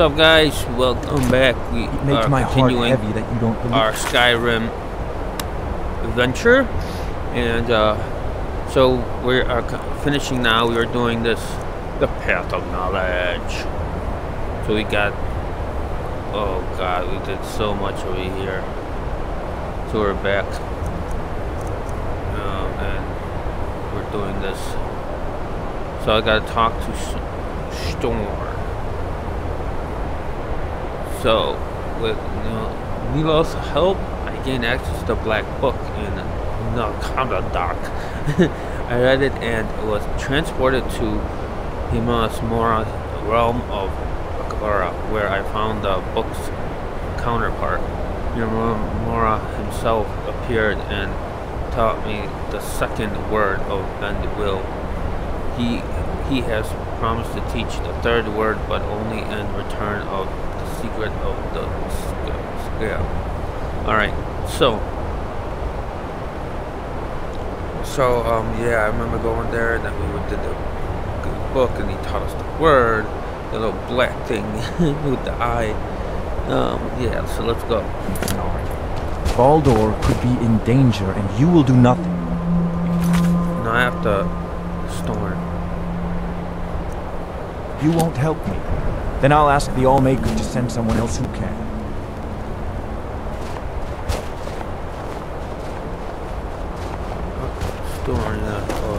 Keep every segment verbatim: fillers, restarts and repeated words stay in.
up, guys? Welcome back. We It makes are my heart continuing heavy that you don't believe. our Skyrim adventure, and uh, so we are finishing now. We are doing this, the Path of Knowledge. So we got, oh god, we did so much over here. So we're back, um, and we're doing this. So I gotta talk to S Storm. So, with you know, Nilo's help, I gained access to the Black Book in Nalkanda. I read it and was transported to Himas Mora, realm of Akabara, where I found the book's counterpart. Mora himself appeared and taught me the second word of Bend-Will. He he has promised to teach the third word, but only in return of secret of the scale. Alright, so so um yeah, I remember going there and then we did the book and he taught us the word, the little black thing with the eye. Um yeah, so let's go. Baldur could be in danger and you will do nothing. Now I have to Storm. You won't help me. Then I'll ask the Allmaker to send someone else who can. Storm, yeah. Oh,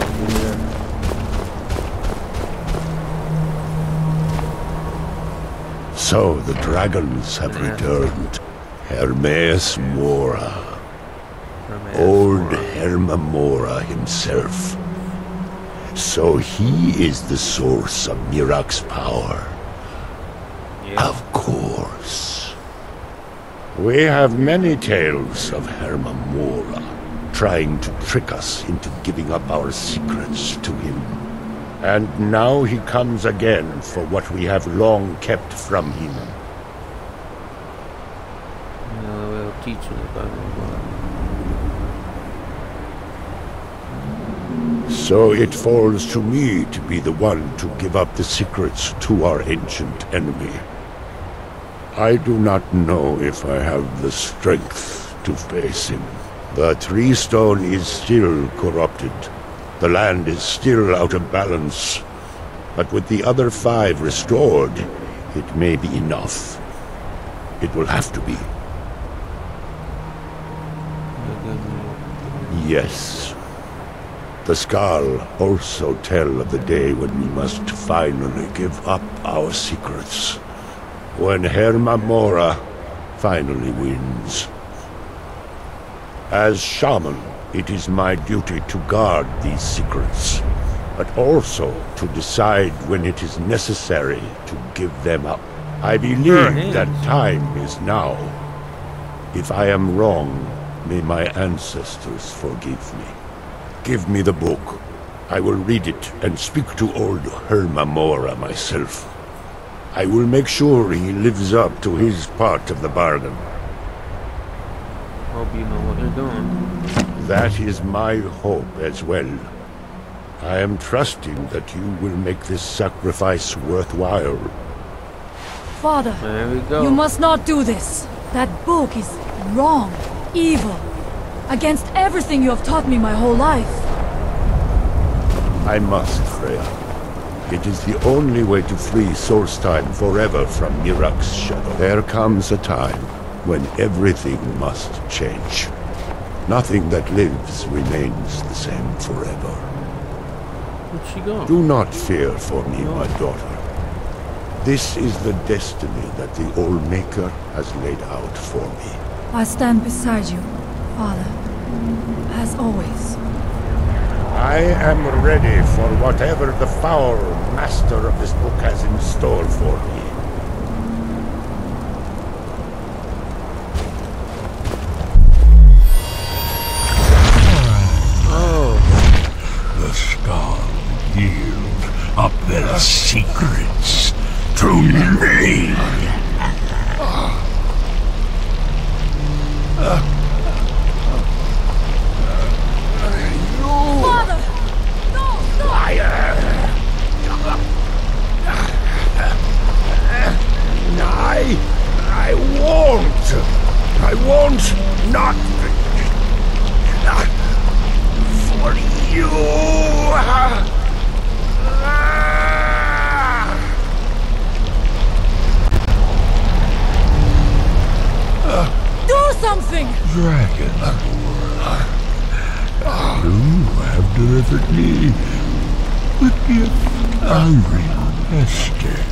yeah. So the dragons have Yeah. returned. Hermaeus Mora. Hermaeus Old Mora. Herma Mora himself. So he is the source of Mirak's power. Yeah. Of course. We have many tales of Herma Mora trying to trick us into giving up our secrets to him. And now he comes again for what we have long kept from him. You know, we'll teach you about it. So it falls to me to be the one to give up the secrets to our ancient enemy. I do not know if I have the strength to face him. The Tree Stone is still corrupted. The land is still out of balance. But with the other five restored, it may be enough. It will have to be. Yes. The Skal also tell of the day when we must finally give up our secrets. When Herma Mora finally wins. As shaman, it is my duty to guard these secrets, but also to decide when it is necessary to give them up. I believe that time is now. If I am wrong, may my ancestors forgive me. Give me the book. I will read it and speak to old Herma Mora myself. I will make sure he lives up to his part of the bargain. Hope you know what you're doing. That is my hope as well. I am trusting that you will make this sacrifice worthwhile. Father, There we go. you must not do this. That book is wrong, evil, against everything you have taught me my whole life. I must, Freya. It is the only way to free Solstheim forever from Mirak's shadow. There comes a time when everything must change. Nothing that lives remains the same forever. Where'd she go? Do not fear for me, my daughter. This is the destiny that the Allmaker has laid out for me. I stand beside you, Father, as always. I am ready for whatever the foul master of this book has in store for me. The Skal yield up their secrets to me. Father! No! Stop! not for you. Do something! Dragon, you have delivered me the gift I requested.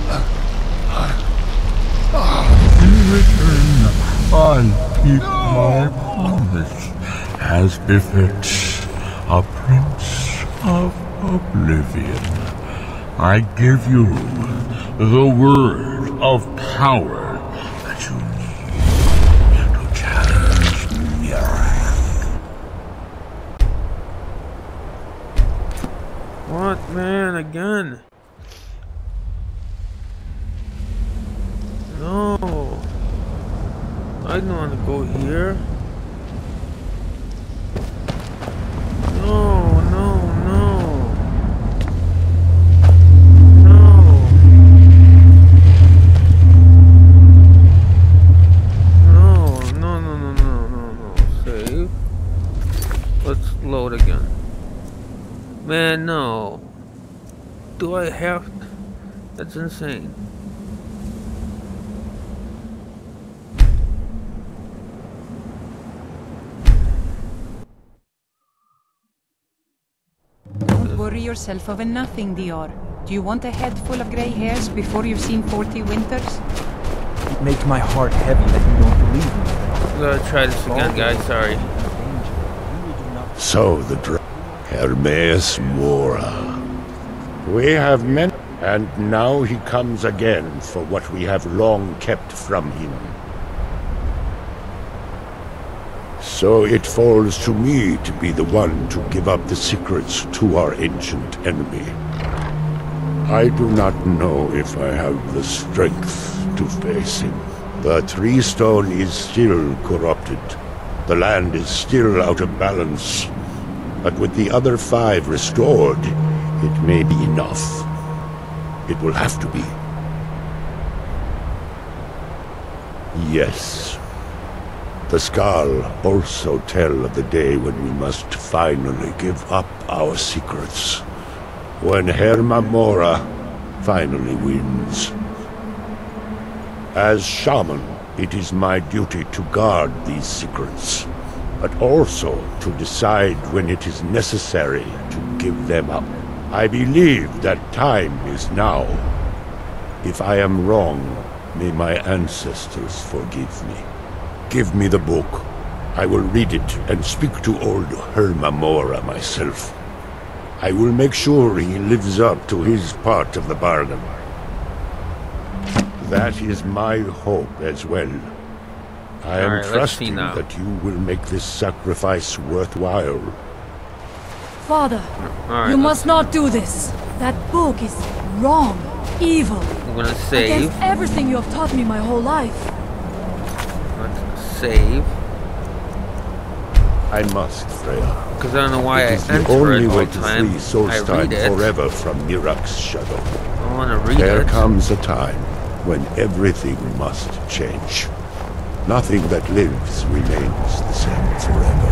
In return, I'll keep my promise as befits a Prince of Oblivion. I give you the word of power that you need to challenge Miraak. What, man? Again? No. I don't want to go here. No, no, no. No. No, no, no, no, no, no, no. Save. Let's load again. Man, no. Do I have to? That's insane. Don't worry yourself over nothing, Dior. Do you want a head full of grey hairs before you've seen forty winters? It makes my heart heavy that you don't believe me. I'm gonna try this again, guys. Sorry. So the dra- Hermaeus Mora. We have met, and now he comes again for what we have long kept from him. So it falls to me to be the one to give up the secrets to our ancient enemy. I do not know if I have the strength to face him. The Tree Stone is still corrupted. The land is still out of balance. But with the other five restored, it may be enough. It will have to be. Yes. The Skal also tell of the day when we must finally give up our secrets. When Hermaeus Mora finally wins. As shaman, it is my duty to guard these secrets, but also to decide when it is necessary to give them up. I believe that time is now. If I am wrong, may my ancestors forgive me. Give me the book. I will read it and speak to old Hermaeus Mora myself. I will make sure he lives up to his part of the bargain. That is my hope as well. I am Alright, let's see trusting now. that you will make this sacrifice worthwhile. Father, Alright, you let's- must not do this. That book is wrong, evil, I'm gonna save. against everything you have taught me my whole life. Let's save. I must, Freya. Because I don't know why It I is the enter only it all way the to time. free I Solstheim read it. forever from Miraak's shadow. I want to read There it. comes a time when everything must change. Nothing that lives remains the same forever.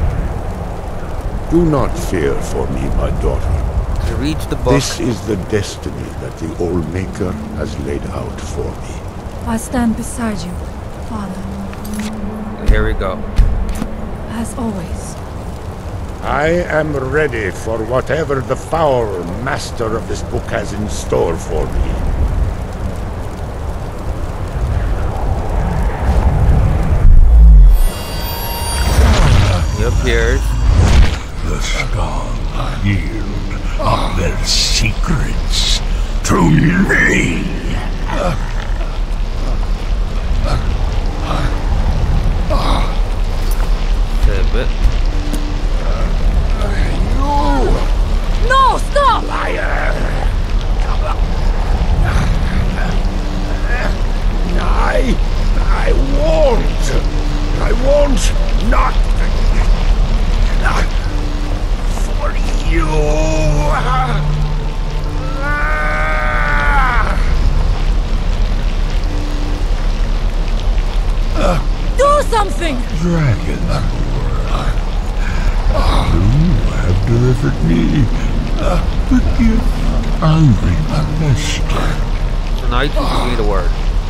Do not fear for me, my daughter. I read the book. This is the destiny that the All-Maker has laid out for me. I stand beside you, Father, Here we go. as always. I am ready for whatever the foul master of this book has in store for me. He appears. The Skal yield up their secrets to me. Save it. No, stop! I... I won't! I won't not... For you! Do something! something! Dragon, you have delivered me uh, the gift I requested. So now you teach me the word.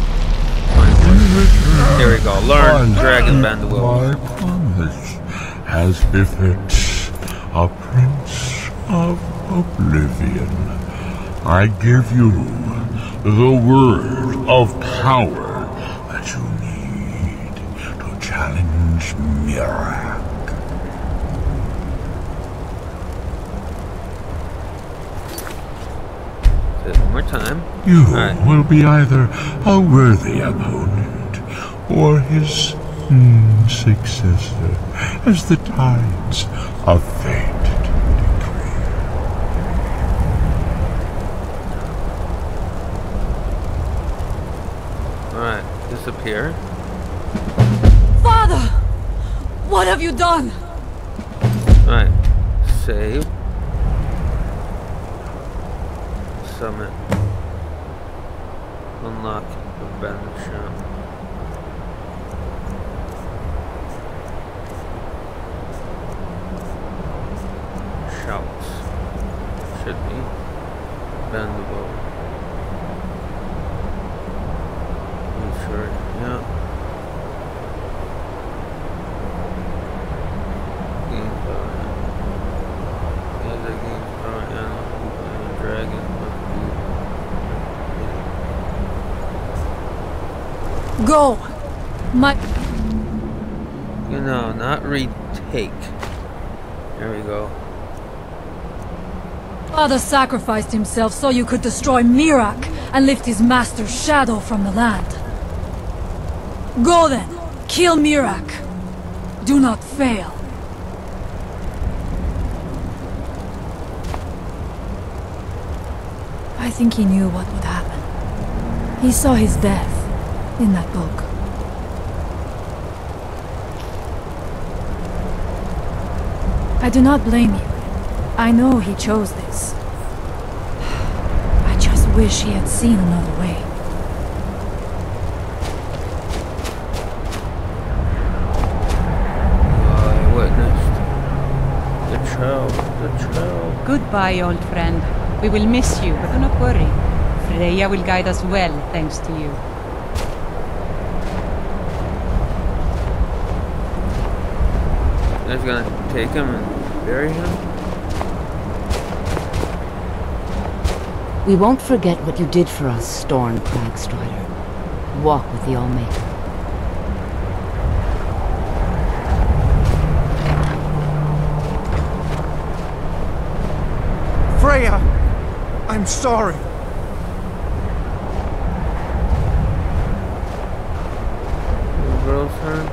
Here we go. Learn Dragon Band the Will. My promise, as befits a prince of oblivion. I give you the word of power that you need to challenge Miraak. Say it one more time. You right. will be either a worthy opponent or his mm, successor, as the tides of fate decree. Alright, disappear. Father! What have you done? Alright, save. Summit. Unlock the bandit shop. Shouts. Should be. Bend the bow. Make sure, yeah. Game power. Yeah, the game power and dragon. Go! My... You know, not retake. There we go. Father sacrificed himself so you could destroy Miraak and lift his master's shadow from the land. Go then! Kill Miraak! Do not fail. I think he knew what would happen. He saw his death in that book. I do not blame you. I know he chose this. I just wish he had seen another way. I witnessed the trail, the trail. Goodbye, old friend. We will miss you, but do not worry. Freya will guide us well, thanks to you. They're just gonna take him and bury him? We won't forget what you did for us, Storm Cragstrider. Walk with the Allmaker. Freya! I'm sorry. The girl's turn.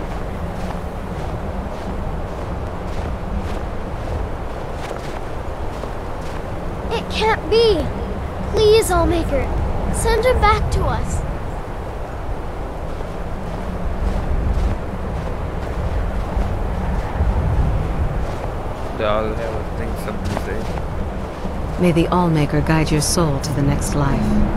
It can't be! Please, Allmaker, send him back to us. Dog have a thing something to say. May the Allmaker guide your soul to the next life.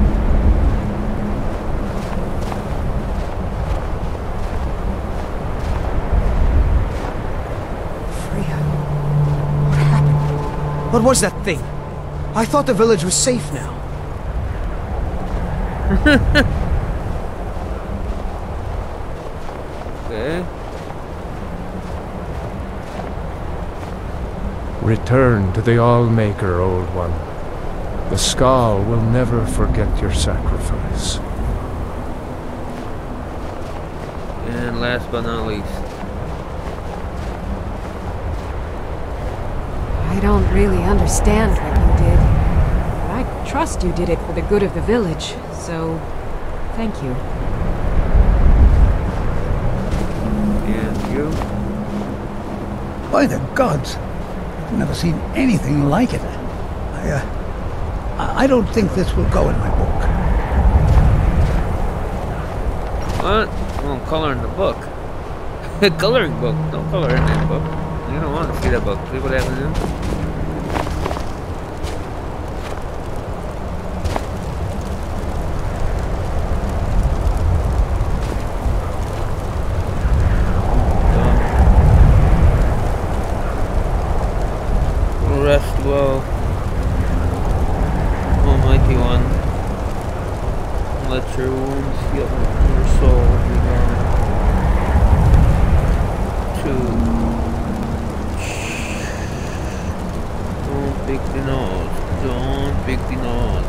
Freya, what happened? What was that thing? I thought the village was safe now. Okay. Return to the Allmaker, old one. The Skaal will never forget your sacrifice. And last but not least. I don't really understand what you did. But I trust you did it for the good of the village, so thank you. And you? By the gods! I've never seen anything like it. I, uh, I I don't think this will go in my book. What? Oh, color in the book. Coloring book. Don't color in that book. You don't want to see that book. See what happens in it? let your wounds heal your soul begin to don't pick the nose. Don't pick the nose.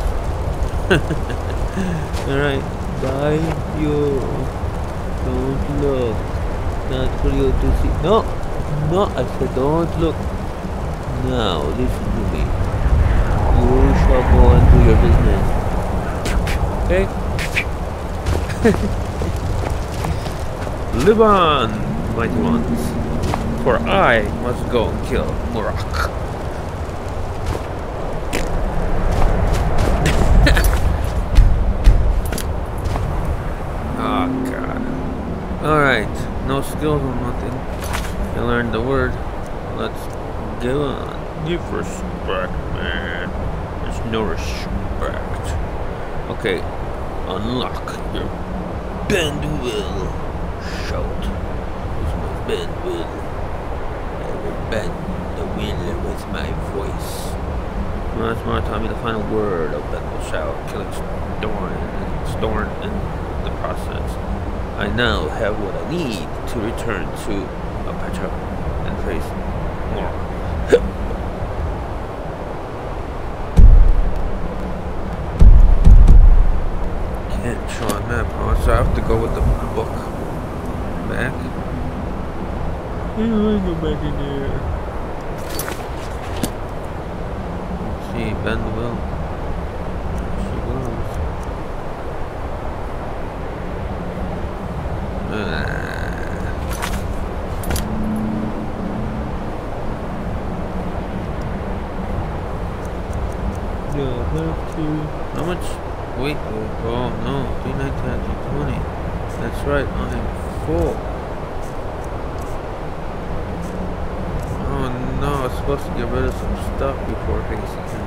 Alright, bye you. Don't look. Not for you to see. No, no, I said don't look. Now listen to me. You shall go and do your business. Okay? Live on, mighty ones, for I must go and kill Murak. Oh god. Alright, no skills or nothing. You learned the word. Let's go on. Give respect, man. There's no respect. Okay, unlock your Bend-Will shout. Use my Bend-Will. I will bend the wind with my voice. Well, that's more taught me the final word of Bend-Will shout, killing Storn and Storn in the process. I now have what I need to return to Apetra and face more. Can't show a map, huh? So I have to go with the book back. Yeah, I go back in there. Let's see, Bend-Will. She goes. Uh. Yeah, have to. How much? Wait, oh no, three nineteen, three twenty. That's right, I'm full. Oh no, I was supposed to get rid of some stuff before facing him.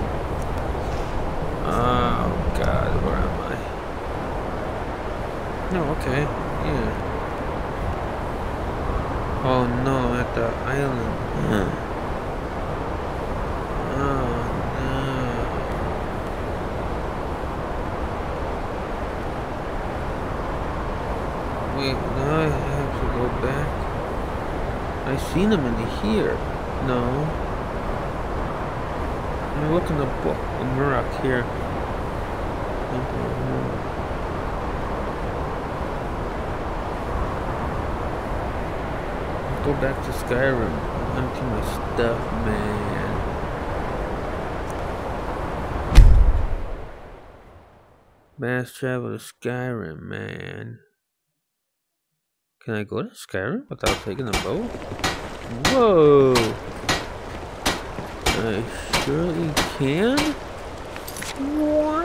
Oh god, where am I? No, okay, yeah. Oh no, at the island. Yeah. Oh. Wait, now I have to go back. I seen him in here. No. I'm looking the book of Murak here. Go back to Skyrim. Empty my stuff, man. Mass travel to Skyrim, man. Can I go to Skyrim without taking a boat? Whoa! I surely can? What?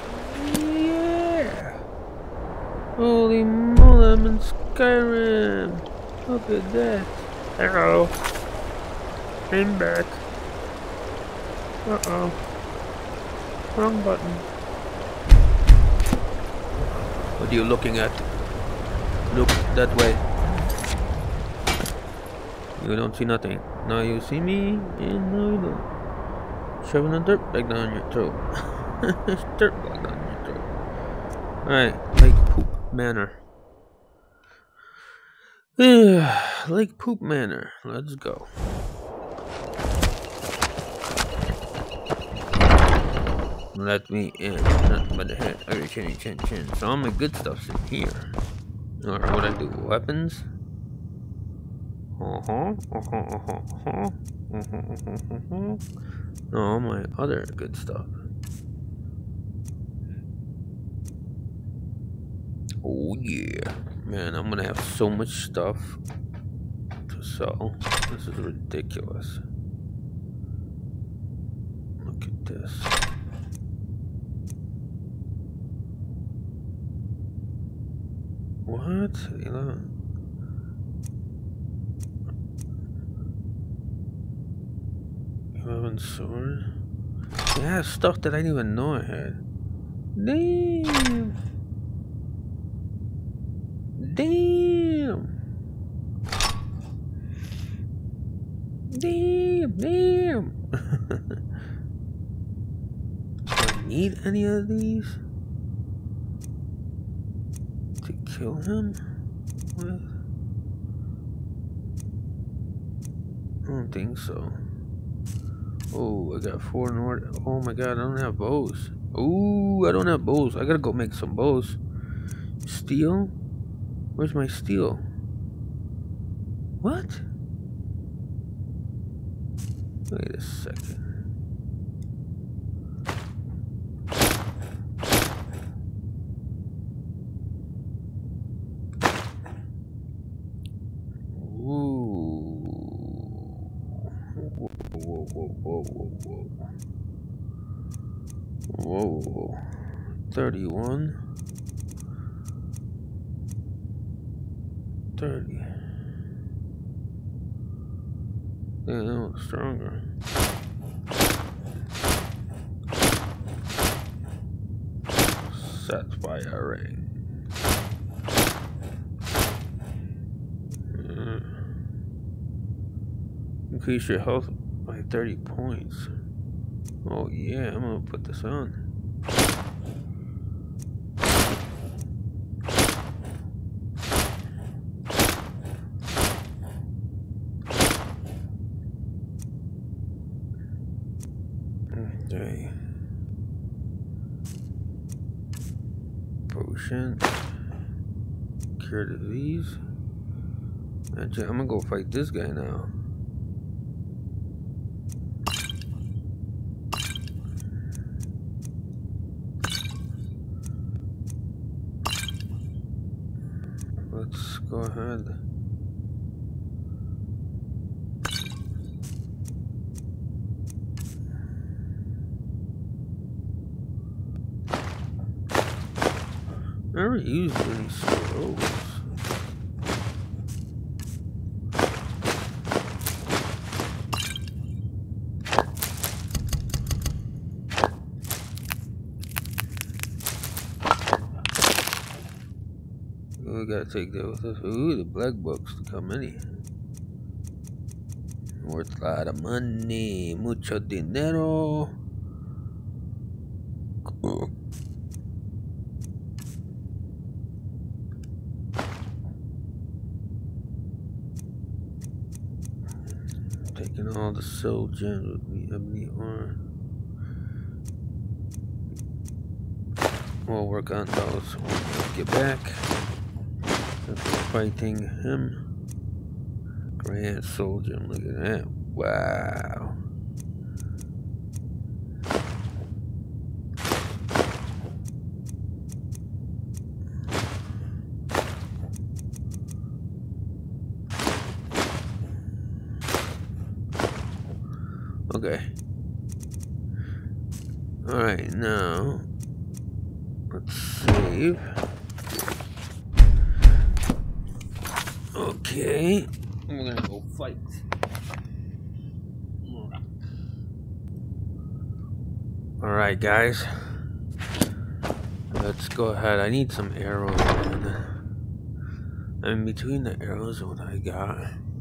Yeah! Holy moly, I'm in Skyrim! Look at that. Hello. I'm back. Uh-oh. Wrong button. What are you looking at? Look that way. You don't see nothing. Now you see me, and now you don't. Shoving a dirt bag down your throat. Dirt bag down your throat. Alright, Lake Poop Manor. Lake Poop Manor. Let's go. Let me in. Nothing but the head. Okay, chin, chin, chin. So all my good stuff's in here. Or what I do? Weapons? Uh-huh. Uh-huh. Uh-huh. Uh-huh. Uh-huh. Uh-huh. No, all my other good stuff. Oh yeah. Man, I'm gonna have so much stuff to sell. This is ridiculous. Look at this. What? eleven. eleven sword? Yeah, stuff that I didn't even know I had. Damn! Damn! Damn! Damn! Do I need any of these? to kill him with? I don't think so. Oh, I got four Nord. Oh my god, I don't have bows. Ooh, I don't have bows. I gotta go make some bows. Steel? Where's my steel? What? Wait a second. Whoa, whoa, whoa, whoa, whoa. Whoa. thirty-one. thirty. Damn, that one's stronger. Satisfy array. Uh, increase your health by thirty points. Oh yeah, I'm gonna put this on. Okay. Potion. Cure disease. Actually, I'm gonna go fight this guy now. Let's go ahead. I never used any scrolls. We gotta take that with us. Ooh, the black box to come in. Worth a lot of money. Mucho dinero. Cool. Taking all the soul gems with me, ebony ore. We'll work on those when we get back. Fighting him. Grand soul gem, look at that. Wow. Okay. Alright, now let's save. Okay. We're gonna go fight. Alright, guys. Let's go ahead. I need some arrows, man. And between the arrows, what I got.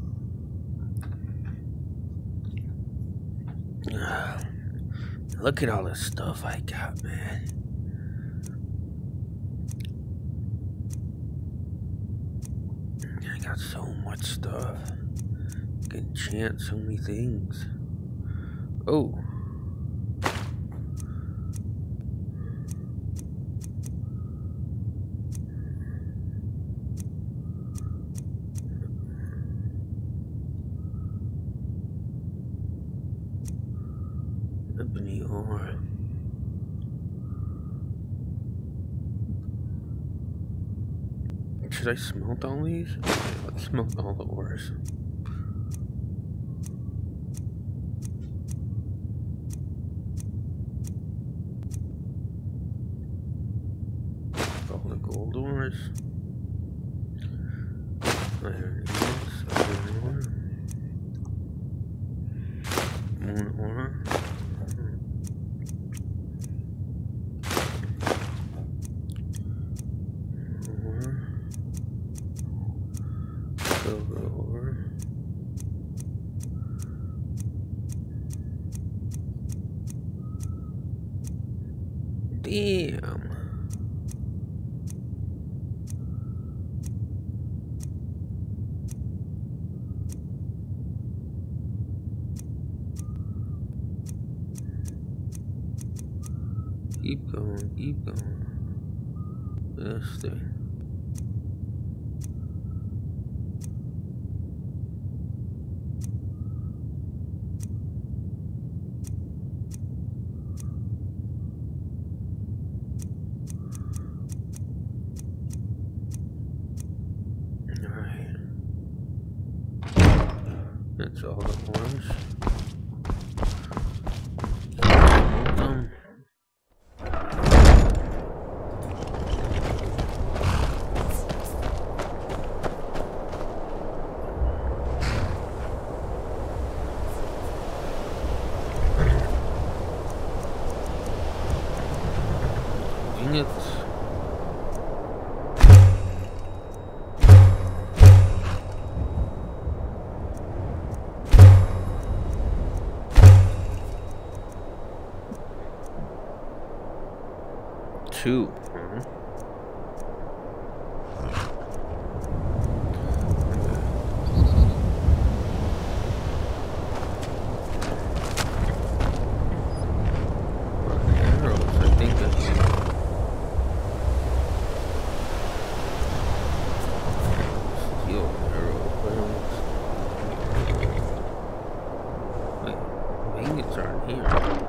Look at all the stuff I got, man. I got so much stuff. I can enchant so many things. Oh. Ebony ore. Should I smelt all these? Okay, let's smelt all the ores. All the gold ores. Iron ores, iron ore. Moon ore. Silver ore. Damn. Keep going, keep going. This thing. Alright. That's all the orange. Smoke them. Wing it. Two. Mm-hmm. Arrows, I think that's steel arrow. Wait, magnets aren't here.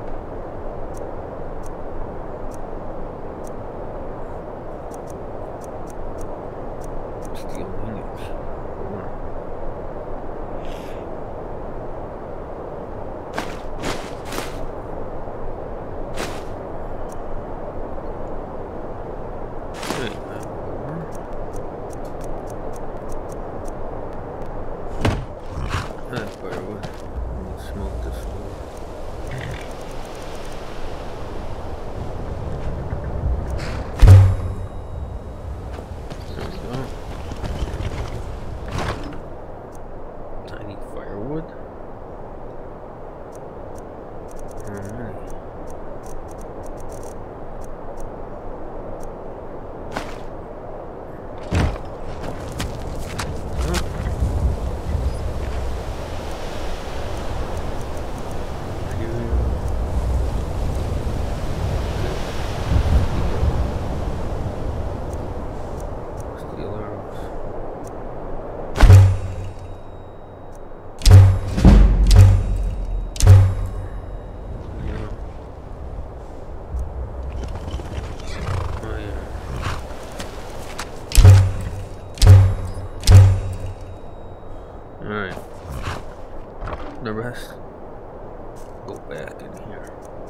Alright. The rest go back in here.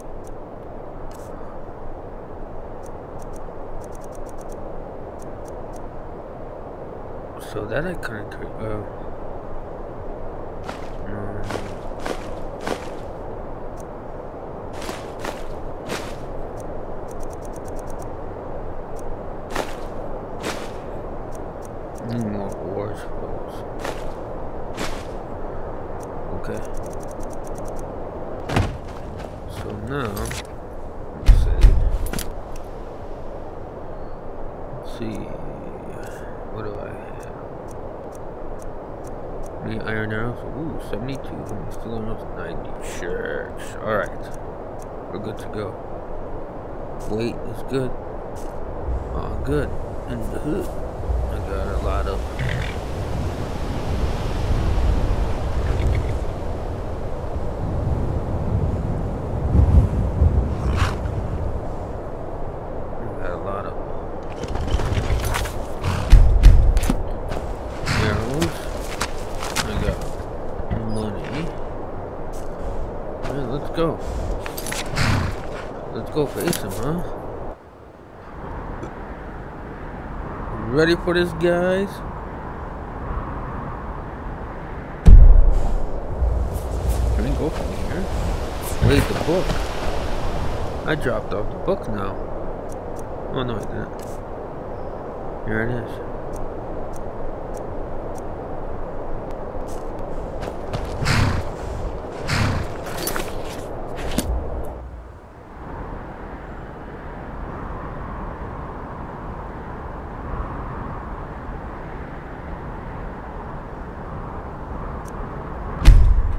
So that I couldn't uh Need more ores, folks. Okay. So now, let's see. Let's see. What do I have? Any iron arrows? Ooh, seventy-two. I'm still almost ninety. Sure. Alright. We're good to go. Weight is good. Oh, good. And the hood. I got a lot of. Go. Let's go face him, huh? Ready for this, guys? Can we go from here? Wait, the book. I dropped off the book now. Oh no, I didn't. Here it is.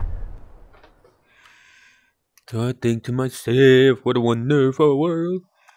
So I think to myself, what a wonderful world.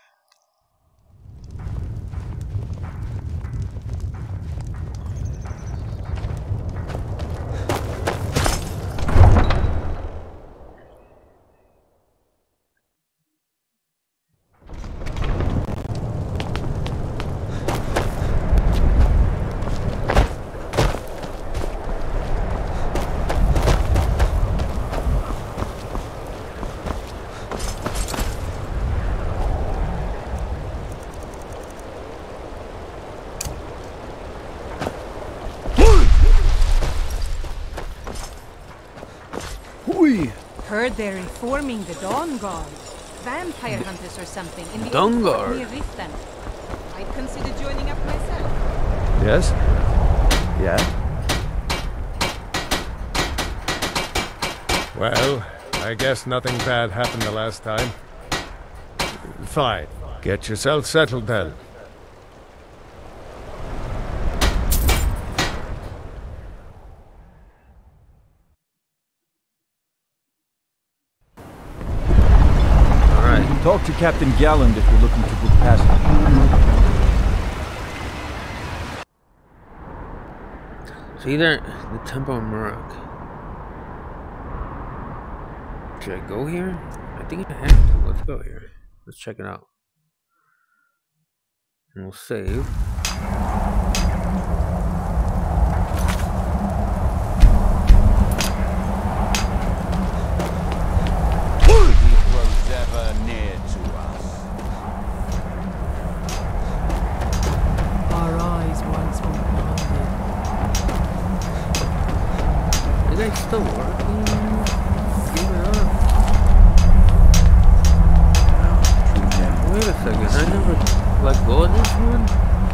Oui. Heard they're reforming the Dawn Guard. Vampire hunters or something in the Dawn old fort Guard. near Riften. I'd consider joining up myself. Yes? Yeah? Well, I guess nothing bad happened the last time. Fine. Get yourself settled then. Alright. Talk to Captain Galland if you're looking to book passage. So either the Temple of Murak. Should I go here? I think I have to. Let's go here. Let's check it out. And we'll save. Our eyes once were blinded. Are you guys still working? Give it up. Wait a second, I never let go of this one?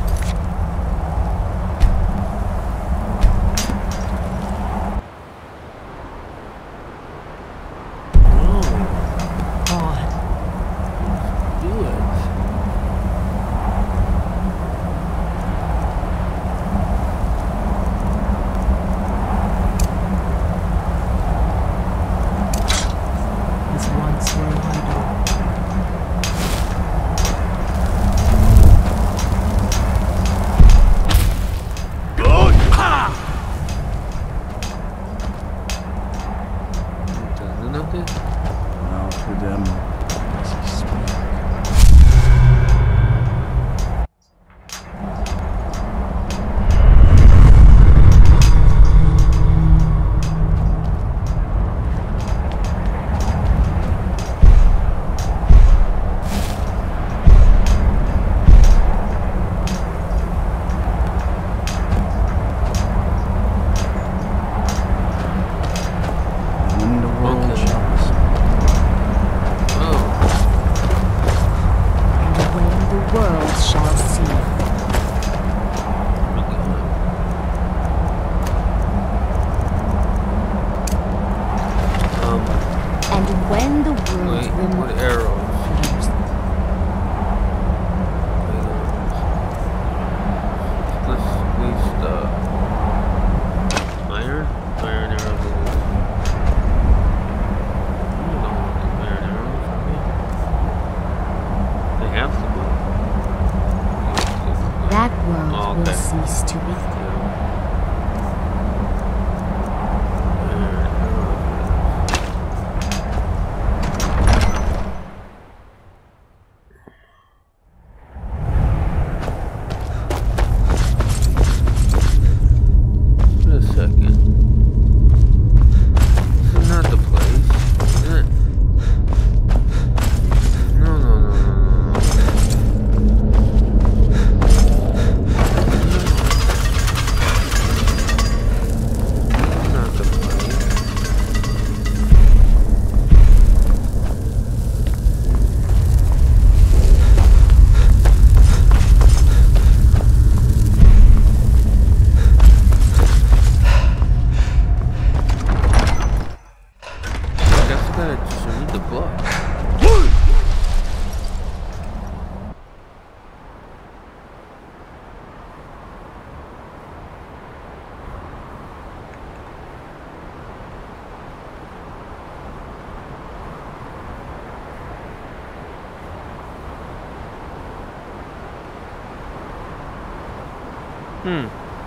Hmm.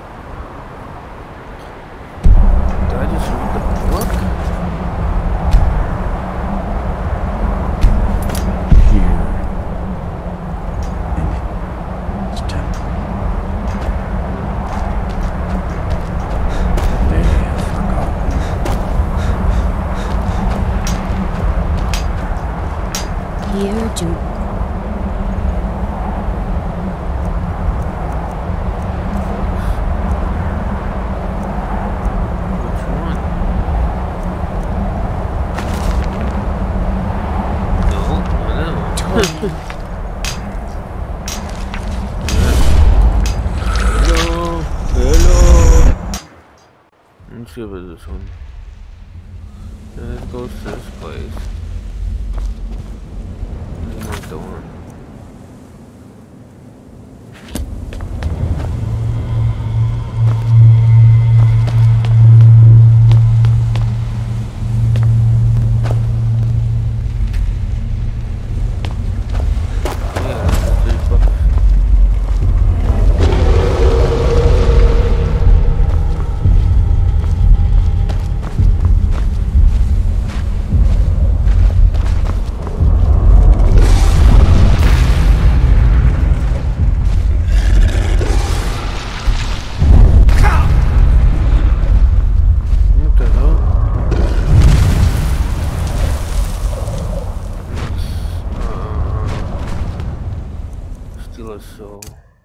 Did I just read the book? Here. In its temple. They have forgotten. Here to see about this one. Let's go to this place. Not the one. So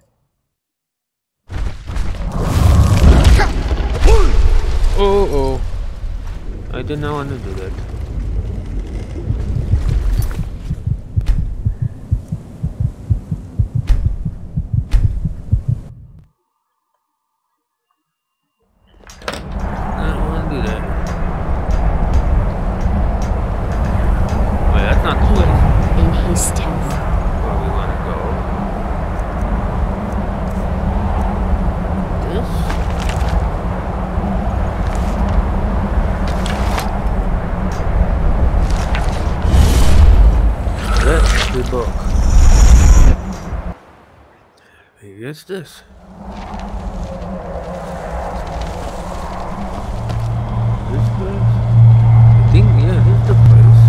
oh oh I did not want to do that. I don't want to do that. Wait, that's not the place. In his temple. Where we want to go. That's the book. Maybe it's this. This place? I think, yeah, this is the place.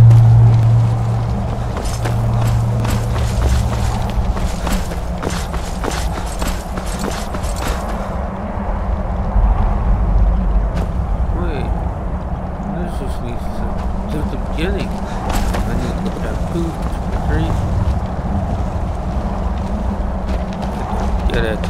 Wait. This just needs to, just the beginning. I need to look at food. Three. Get it.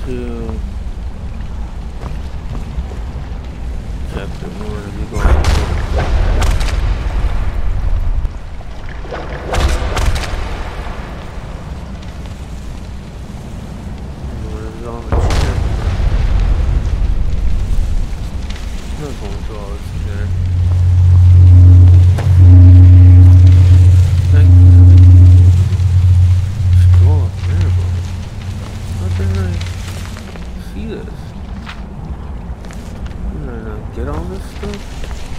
to chapter one. We going what is all the shit? I'm not going through all this shit. See this? Did I not get all this stuff?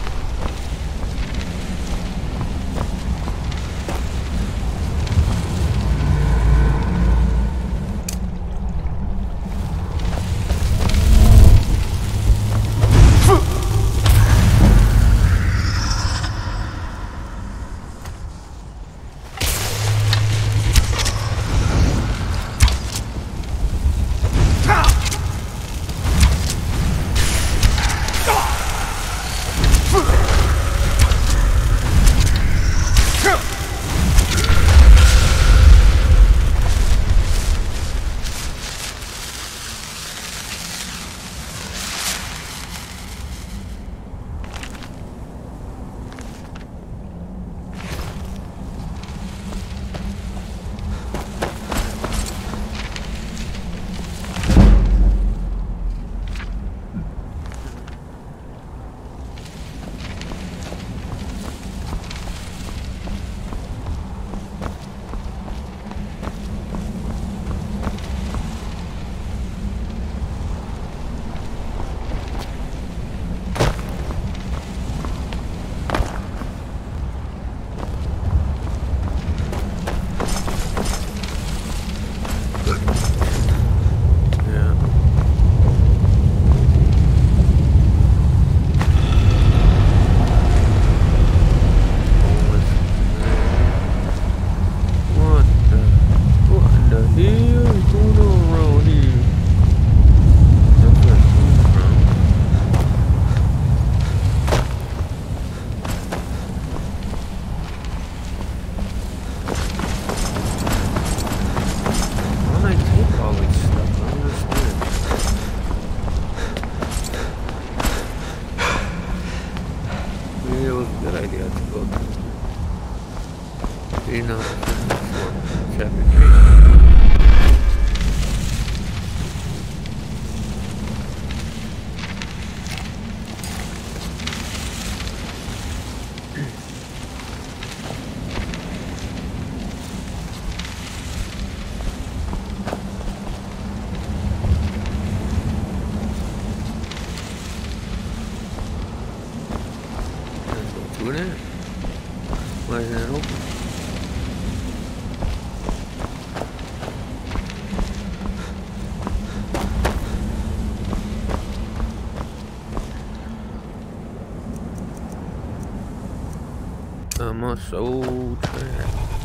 I'm a soul track.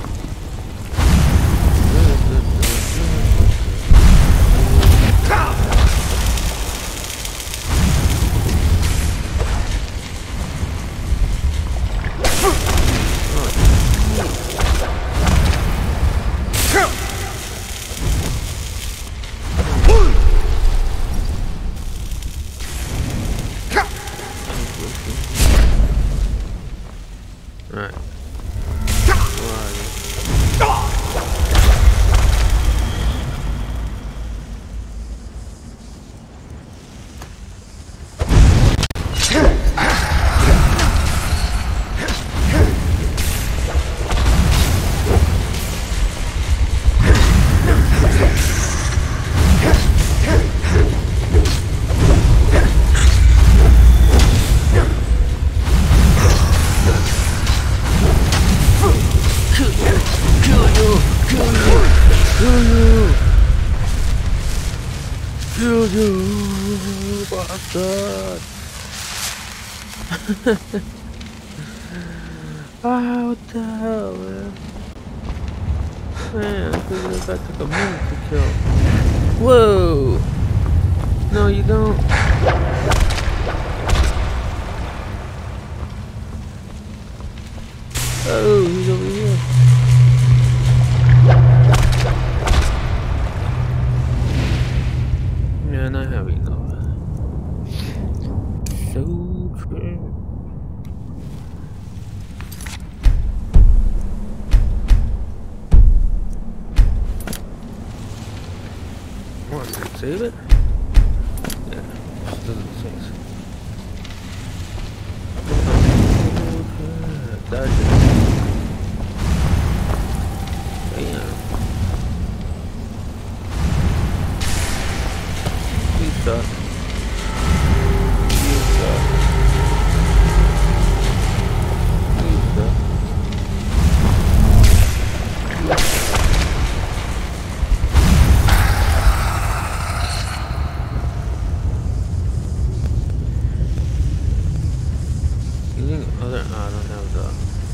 Ah, what the hell, man? Man, I figured that took a minute to kill. Whoa! No, you don't. Oh, he's over here. More. Save it? Yeah, just doesn't save. Dodge it. Damn. You suck. You suck. You suck. Using other, oh, I don't have the.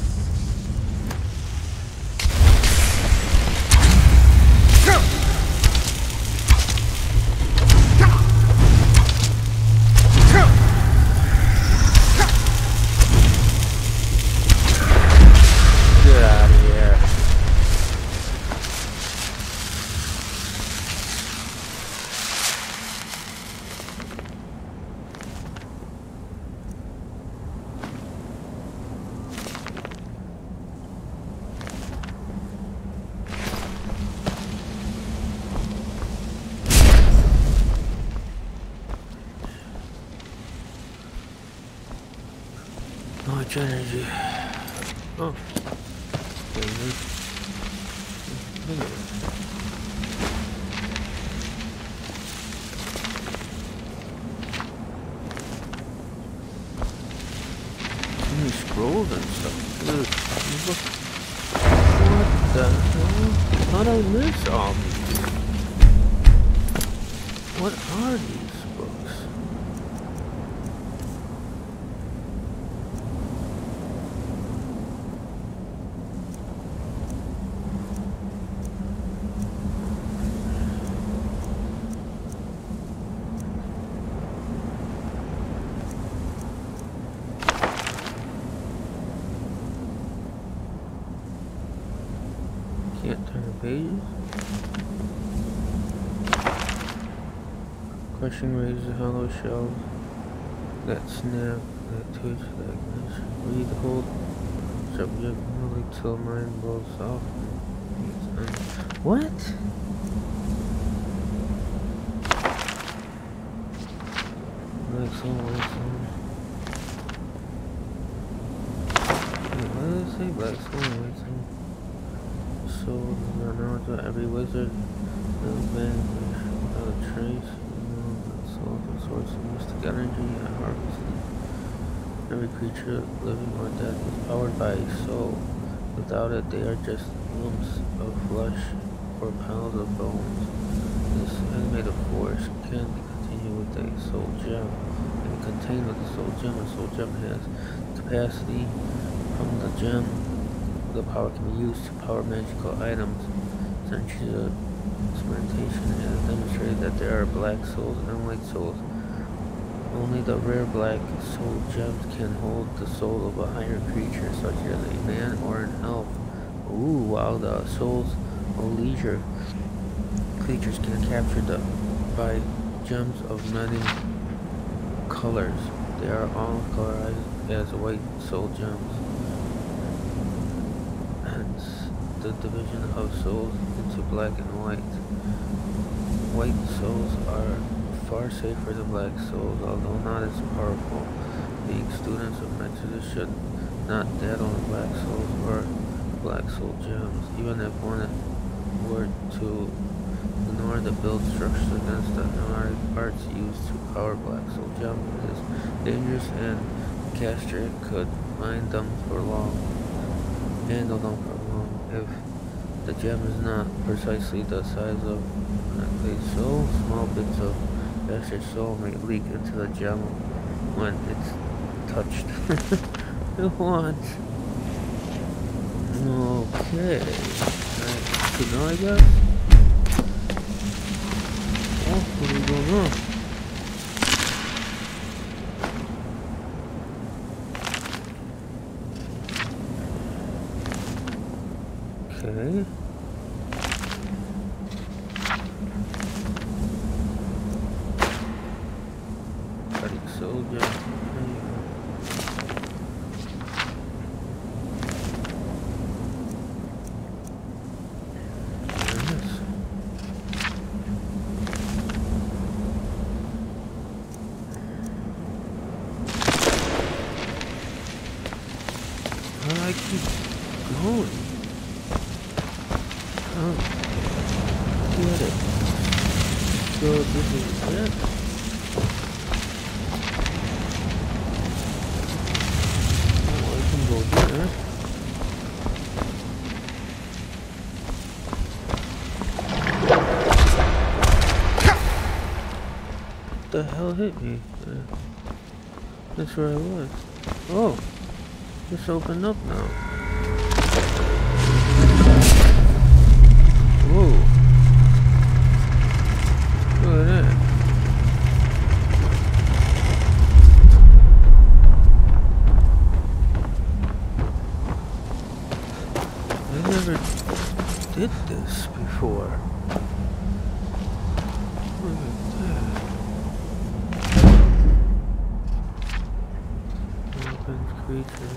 Get out of here. Much energy. Oh. Too many scrolls and stuff. Dude, look. What the hell? How'd I miss all these? What are these books? Can't turn the pages. Crushing razor, hollow shell. That snap, that twitch, that glitch. Read, hold, subject, normally till mind blows off. What? Like so, like so. Wait, what did it say? Black soul, white soul. So, now to every wizard, little bang, without a trace, you know, that soul, the source of mystic energy and harvesting. Every creature, living or dead, is powered by a soul. Without it, they are just lumps of flesh or piles of bones. This animated force can be continued with a soul gem, and contained with the soul gem. A soul gem has capacity from the gem. The power can be used to power magical items. Centuries of experimentation has demonstrated that there are black souls and white souls. Only the rare black soul gems can hold the soul of a higher creature, such as a man or an elf. Ooh, wow, the souls of leisure creatures can capture the by gems of many colors. They are all colorized as white soul gems. The division of souls into black and white. White souls are far safer than black souls, although not as powerful. Being students of Nexus should not daddle in black souls or black soul gems, even if one were to ignore the build structures against the pneumatic parts used to power black soul gems. It is dangerous, and the caster could mine them for long, handle them for if the gem is not precisely the size of a soul. Small bits of bastard soul may leak into the gem when it's touched. What? Okay. Alright, so now I guess. Oh, what are we going on? Okay. Cutting soldier. Yes. keep going. Oh, get it. So this is it. Oh, I can go there. What the hell hit me? Uh, that's where I was. Oh, this opened up now. Whoa. Look at that. I never did this before. Look at that. Weapons, creatures.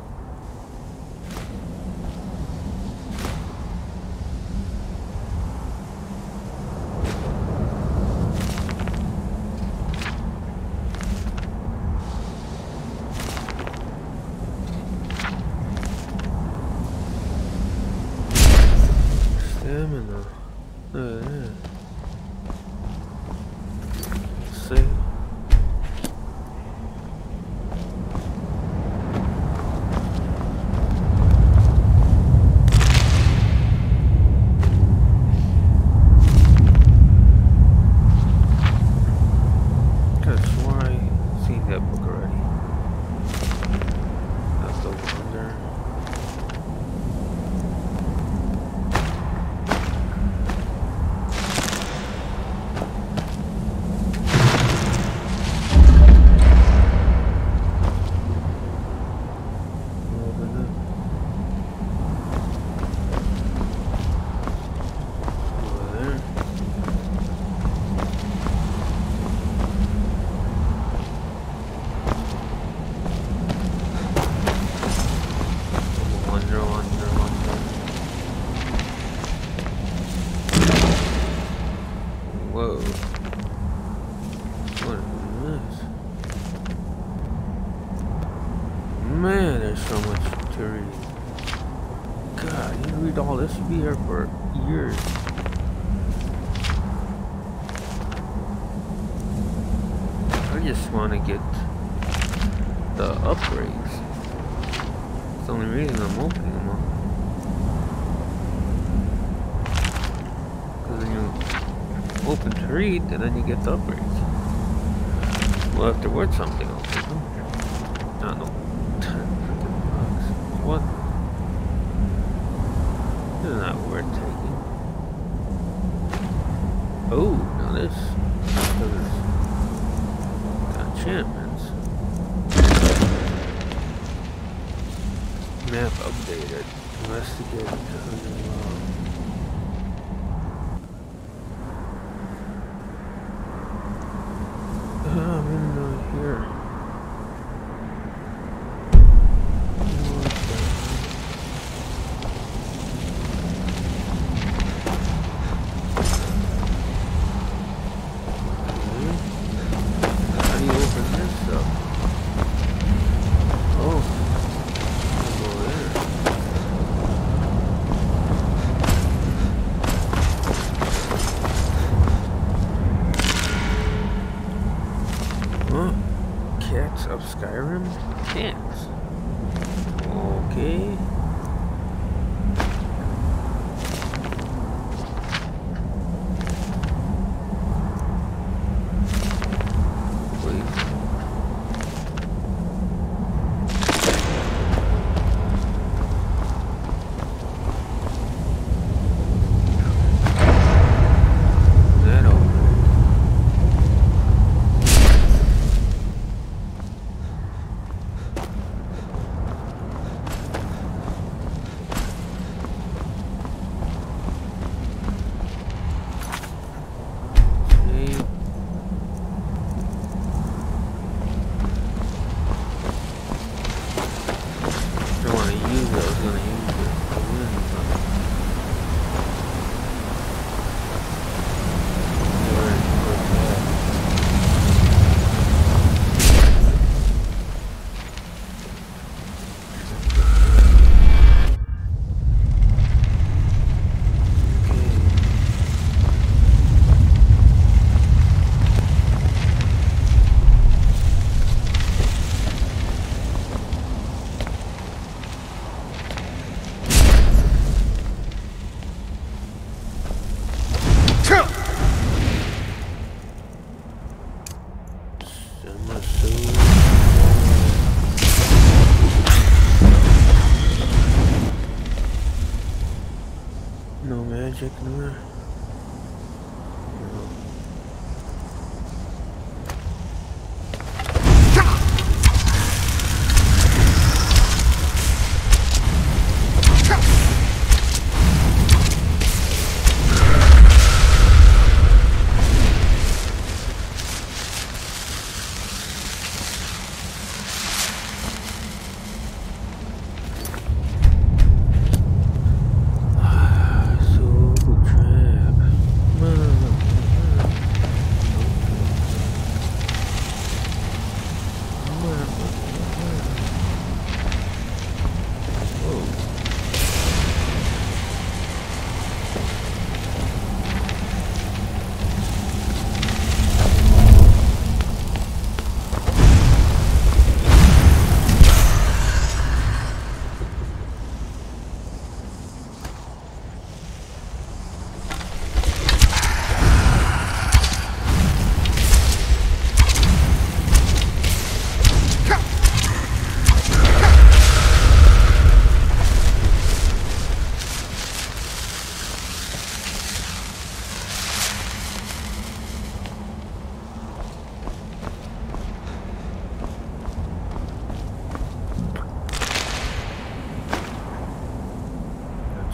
Stamina. Look at that. See? Could have sworn I seen that book already. That's the wonder. Whoa. What is this? Man, there's so much to read. God, you read all this, you'd be here for years. I just want to get the upgrades. It's the only reason I'm opening them up. Because then you open to read, and then you get the upgrades. Well, if they're worth something, I'll take them. Not no ten freaking bucks. What? This is not worth taking. Oh, now this. This is enchantments. Map updated. Investigate. I'm in uh, here. How do you open this stuff? Oh. Go there. Huh? Cats of Skyrim? Cats. Okay. Wait. That open.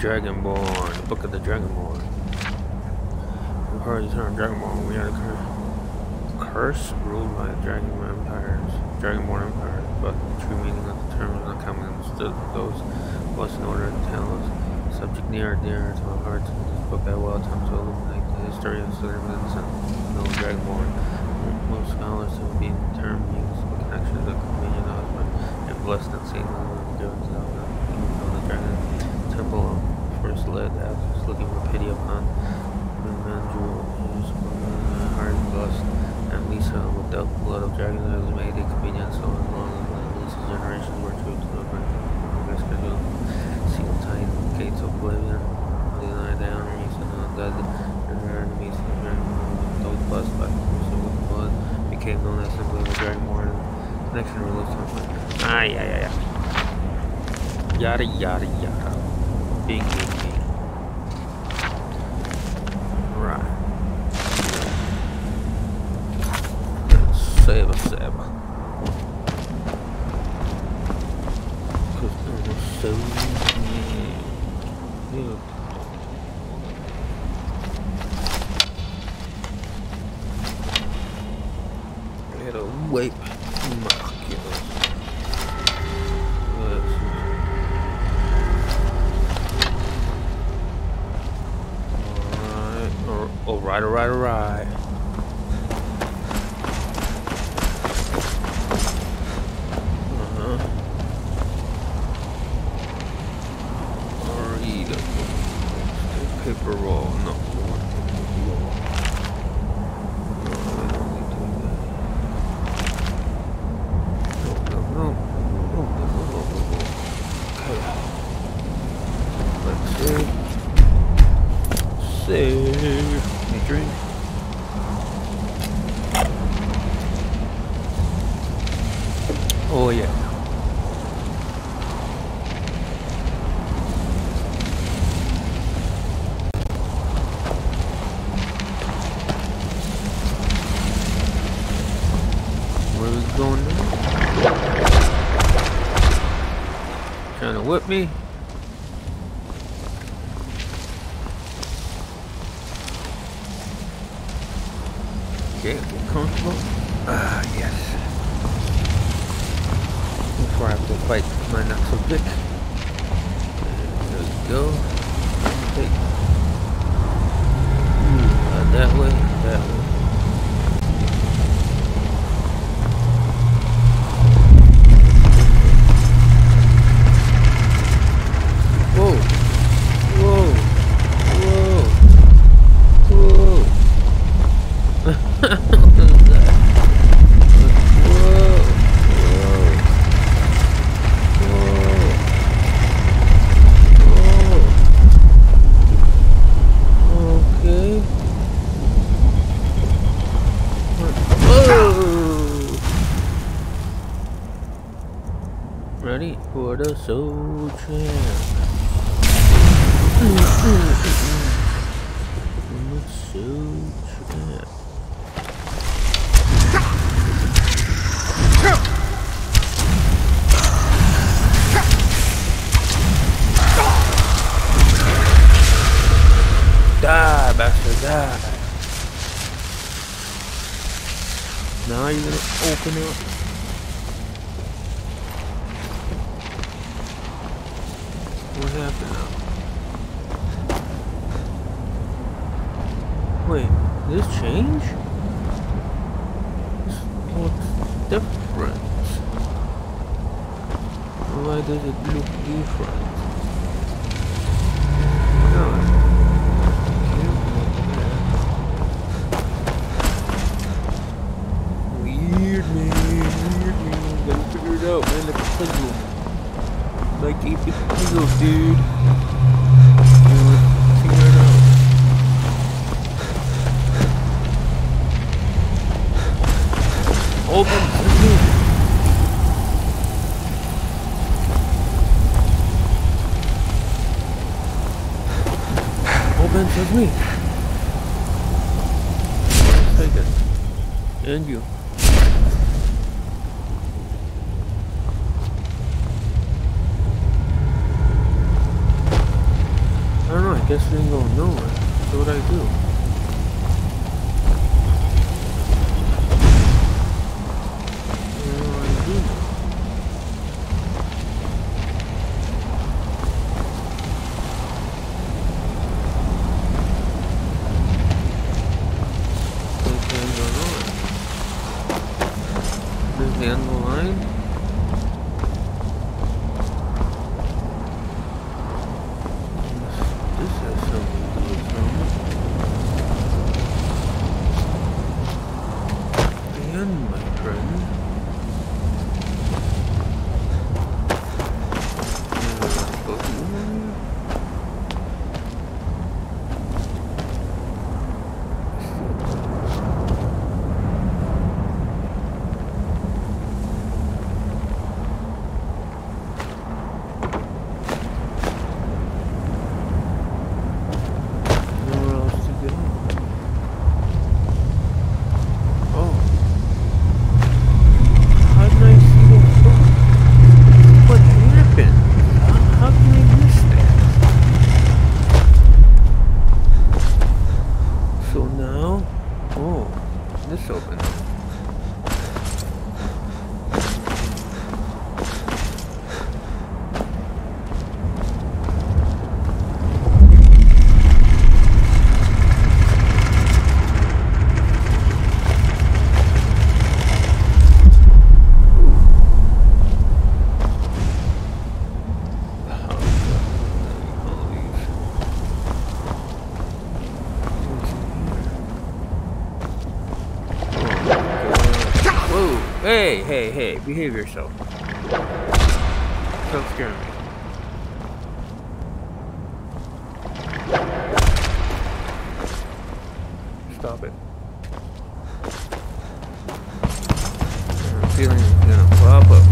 Dragonborn, the Book of the Dragonborn. The party turned Dragonborn. We are the curse. Curse ruled by Dragon empires, Dragonborn empires, but the true meaning of the term is not commonly understood. Those of us in order to tell us subject near and dear to our hearts in this book, I will attempt to illuminate the history of Slytherins and the Dragonborn. Most scholars have been termed used in connection to the convenient husband and blessed and seen the given to them of the Dragon Temple first led after looking for pity upon the Mandrew, whose heart blessed. And Lisa, without the blood of dragons, has made it convenient so as long as Lisa's generations were true to the Grand schedule. Sealed tight the gates of oblivion, the night down, reason and dead, and their enemies, the Dragonborn, those blessed by the with blood, became known as simply the Dragonborn. Connection released on my. Ah, yeah, yeah, yeah. Yada, yada, yada. Bing, bing, bing. Right. Save, save. Cause it was so yeah. Little wait, miraculous. Yes. All right, all right, all right, all right. Paper roll, no. No, no, no. No, no, no, no, no, no. Okay. Let's see. Save. Any drink? Oh, yeah. Whip me. Okay, get comfortable. Ah, yes. Before I have to fight my not so dick. There we go. Okay. Uh, that way, that way. Ready for the soul champ. The soul champ. Die, bastard, die. Now you're gonna open up. What happened now? Wait, did this change? This looks different. Why does it look different? No. Weird, man. Weird, man. Gotta figure it out, man. Like a puzzle. Like eight bit puzzles, dude. Figure it out. Open to me. Open to me. Take it. And you. Guess we ain't going nowhere. So what I do? What do I do now? What's going on? This is the end of the line? Hey, hey, hey, behave yourself. Don't scare me. Stop it. I'm feeling it's gonna pop up.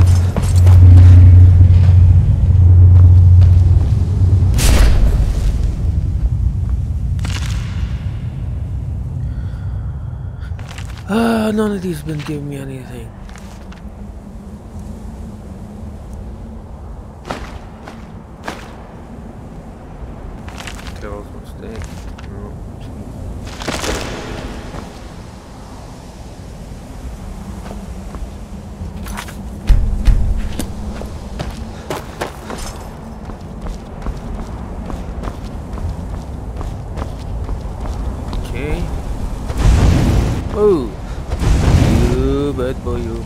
Ah, none of these have been giving me anything. Kills mistake. No. Okay. Oh. You bad boy, you.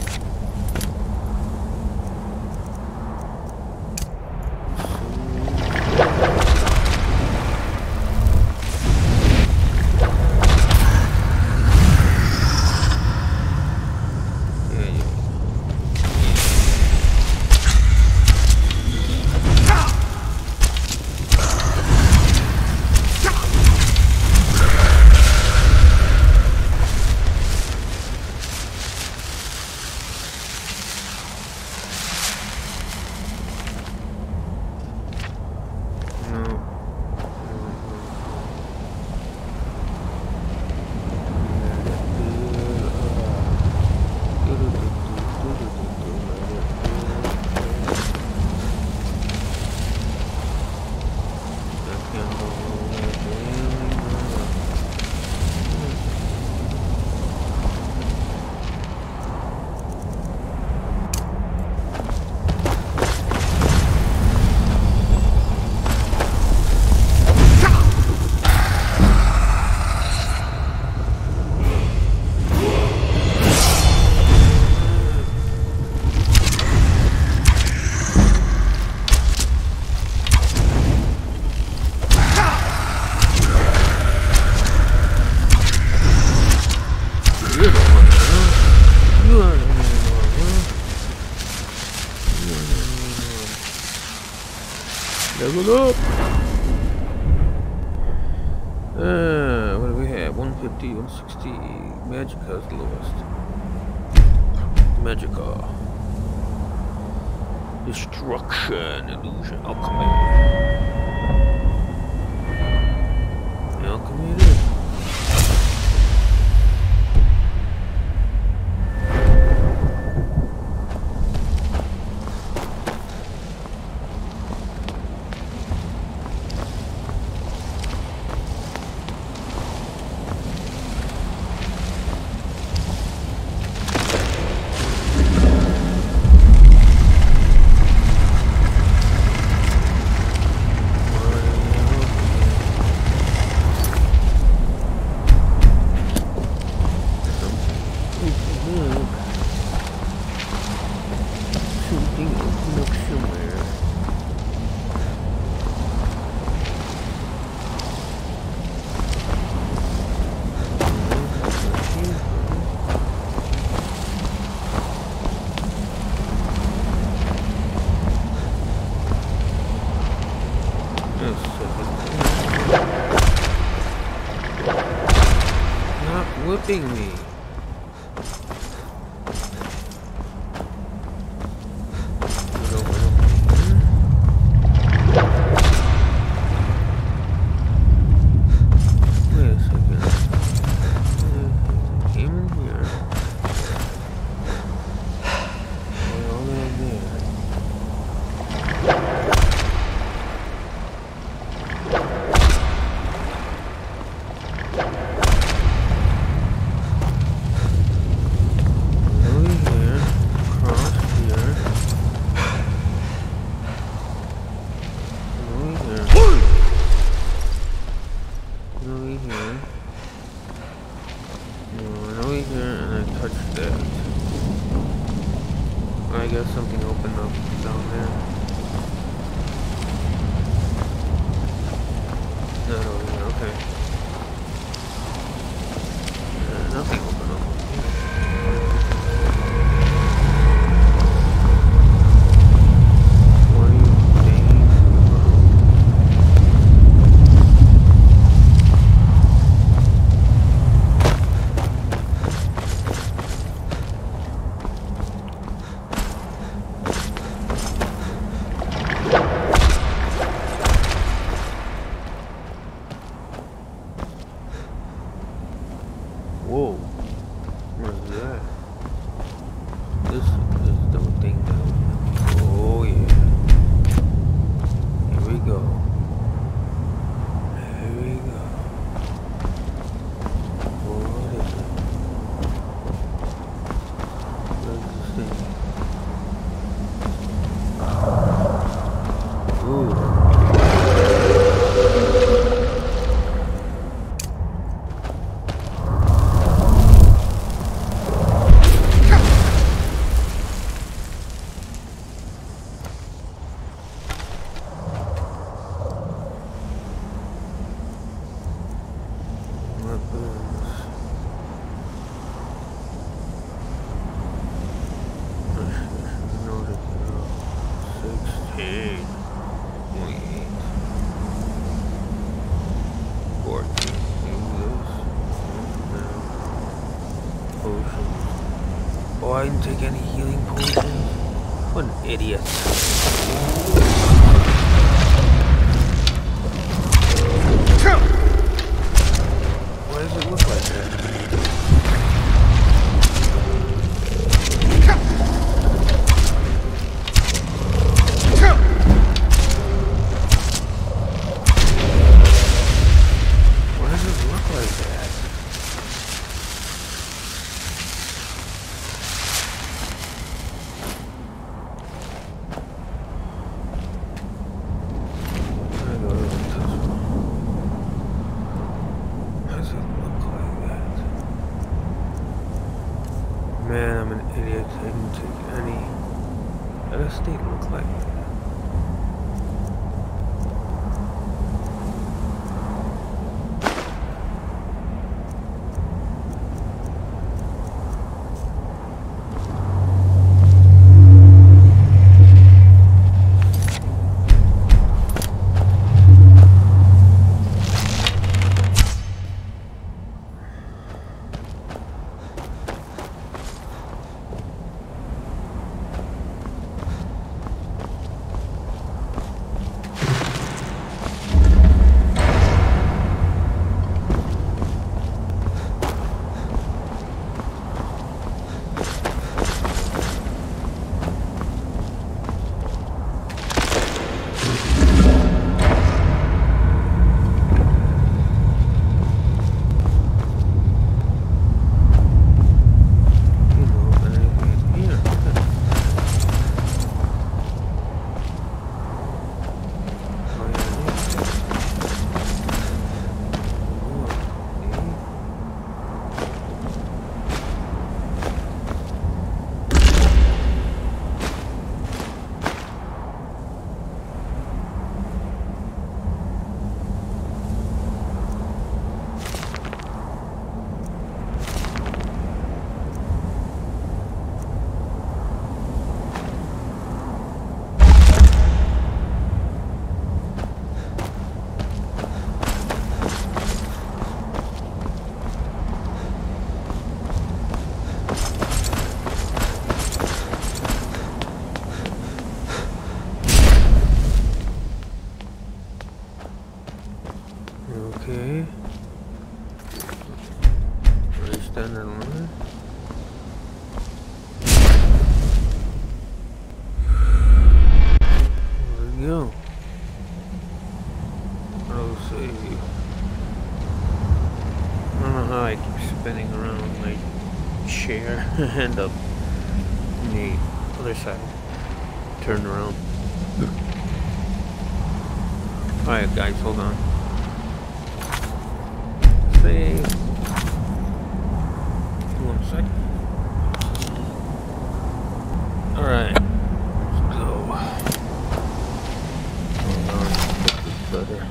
Level up! Uh, what do we have? one fifty, one sixty. Magicka is the lowest. Magicka. Destruction, illusion, alchemy. Alchemy it is. whipping me. Whoa, what is that? This is the thing that, oh yeah. Here we go. Here we go. What is it? What is this thing? Ooh. Oh, I didn't take any healing potions. What an idiot. Why does it look like that? Why does it look like that? Man, I'm an idiot. I didn't take any. How does state look like? standard line. There we go. I'll save. I don't know how I keep spinning around my chair and end up on the other side. Turn around. Alright guys, hold on. Save. One second. Alright. Let's go. Hold on. Get this better.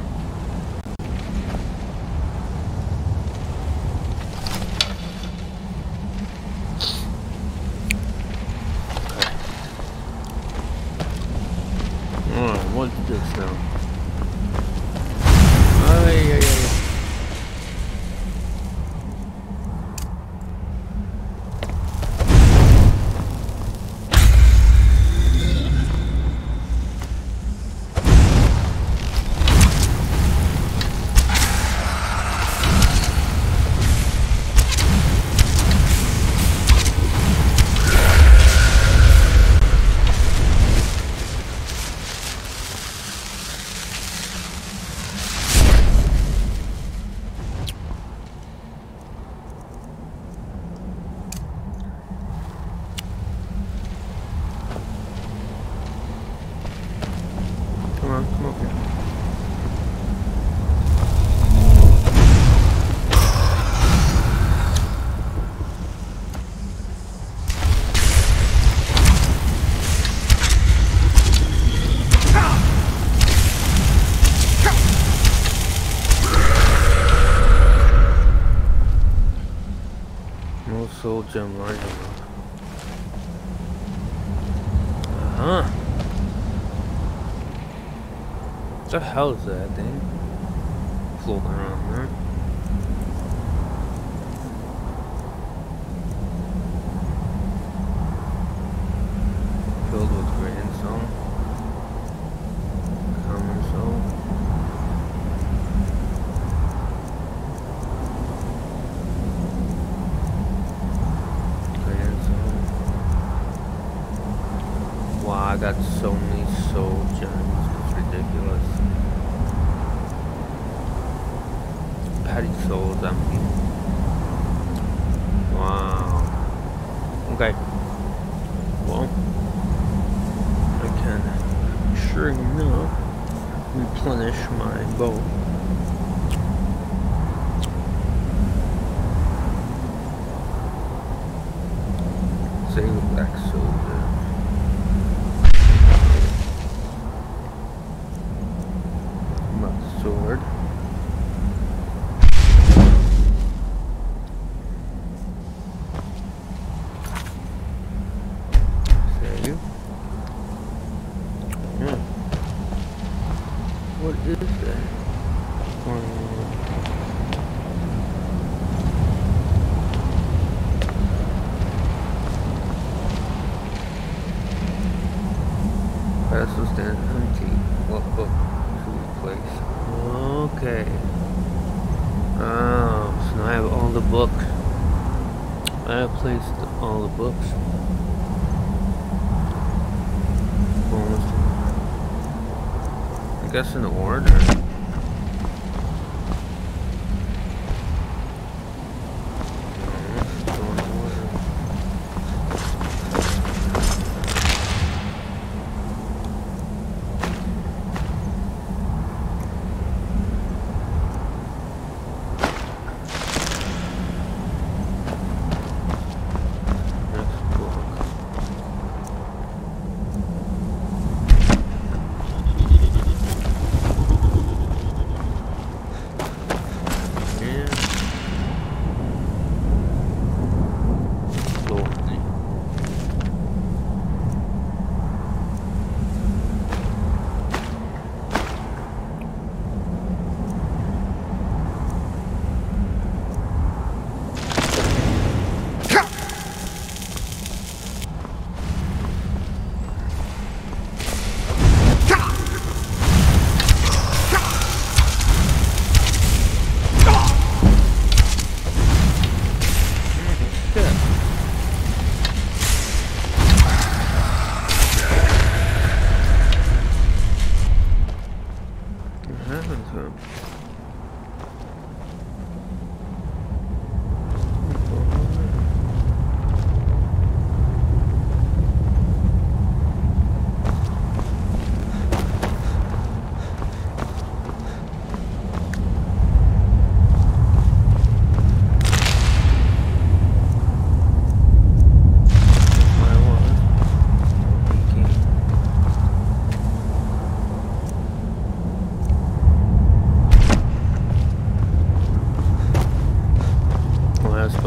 Alright, what's this now? Ay, ay, ay. Come on, come up here. No soul gem right now. Uh-huh. What the hell is that thing? Floating around there. Filled with grand soul. Common soul. Grand soul. Wow, I got so many soul gems. It's ridiculous. Patty souls empty. Wow. Okay. Well, I can sure enough replenish my bow. Save the black soldier. My sword. What is that? Um, Pedestal stands empty. What book to replace? Okay. Oh, so now I have all the books. I have placed all the books. Almost. I guess in order.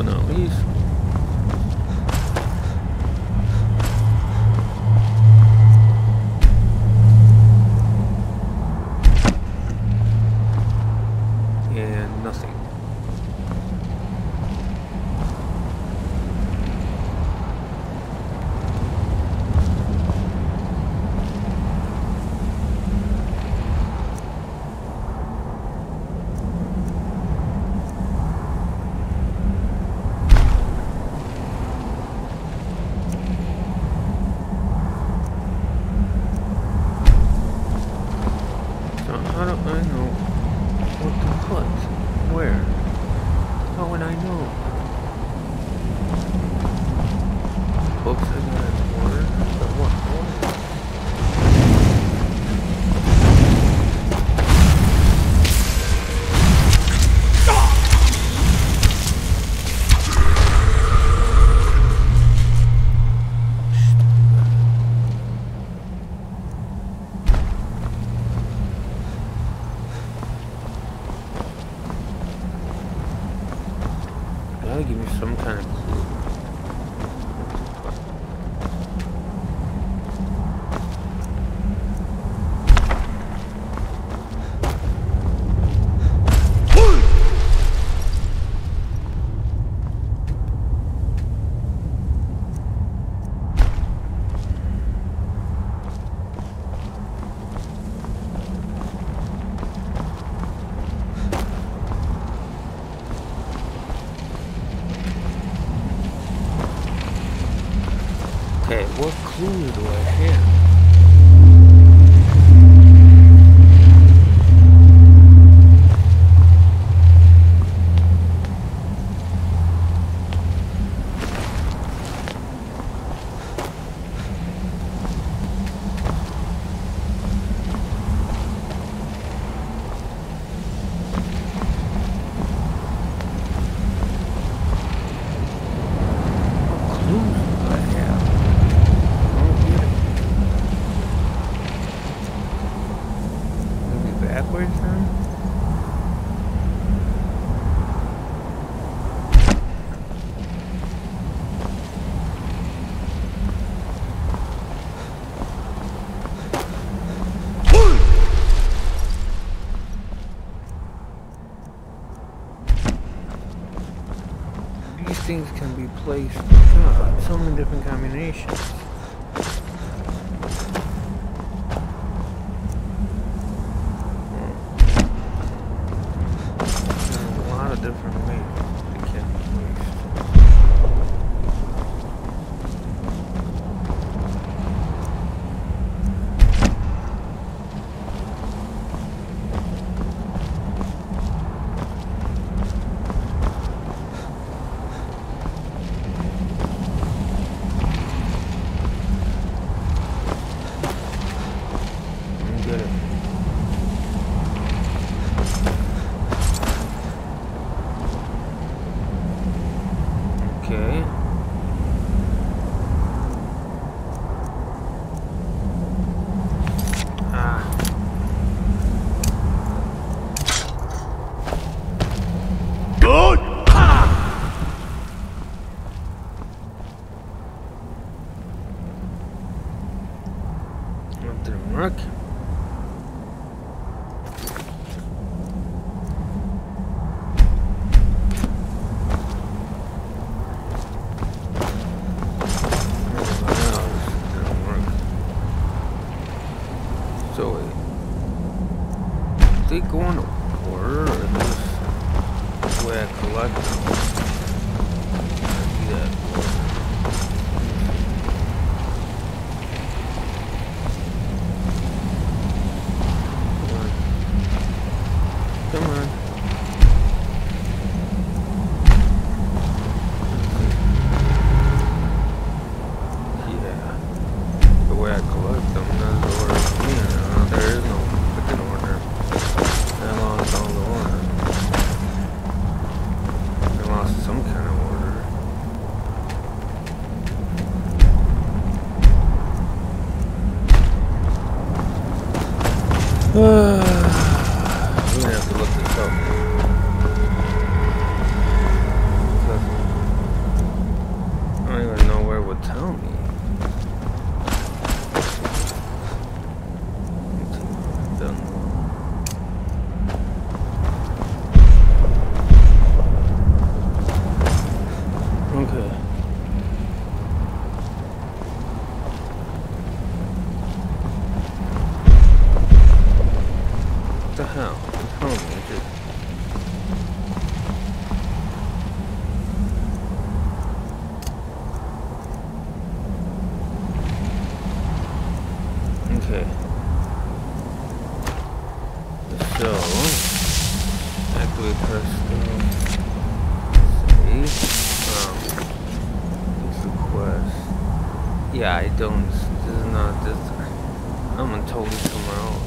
but not least. And nothing. How do I know what to put? Where? How would I know? Books I got in order? But what order? Gotta give me some kind of clue. Okay, what clue do I have? What clues do I have? Maybe backwards then? These things can be placed, God, so many different combinations. Different ways it can be placed. I'm good at it. Okay. Ah. Good. Ah. That didn't work. So wait, they go on a order or this the way I collect them? I see that. Come on. Come on. Yeah. The way I collect them, that's the order for me. There is no freaking order. Hello. Okay. What the hell? Tell me, just... Okay. So, activate personal save. Um, this request. Yeah, I don't. This is not this. I'm gonna totally somewhere else.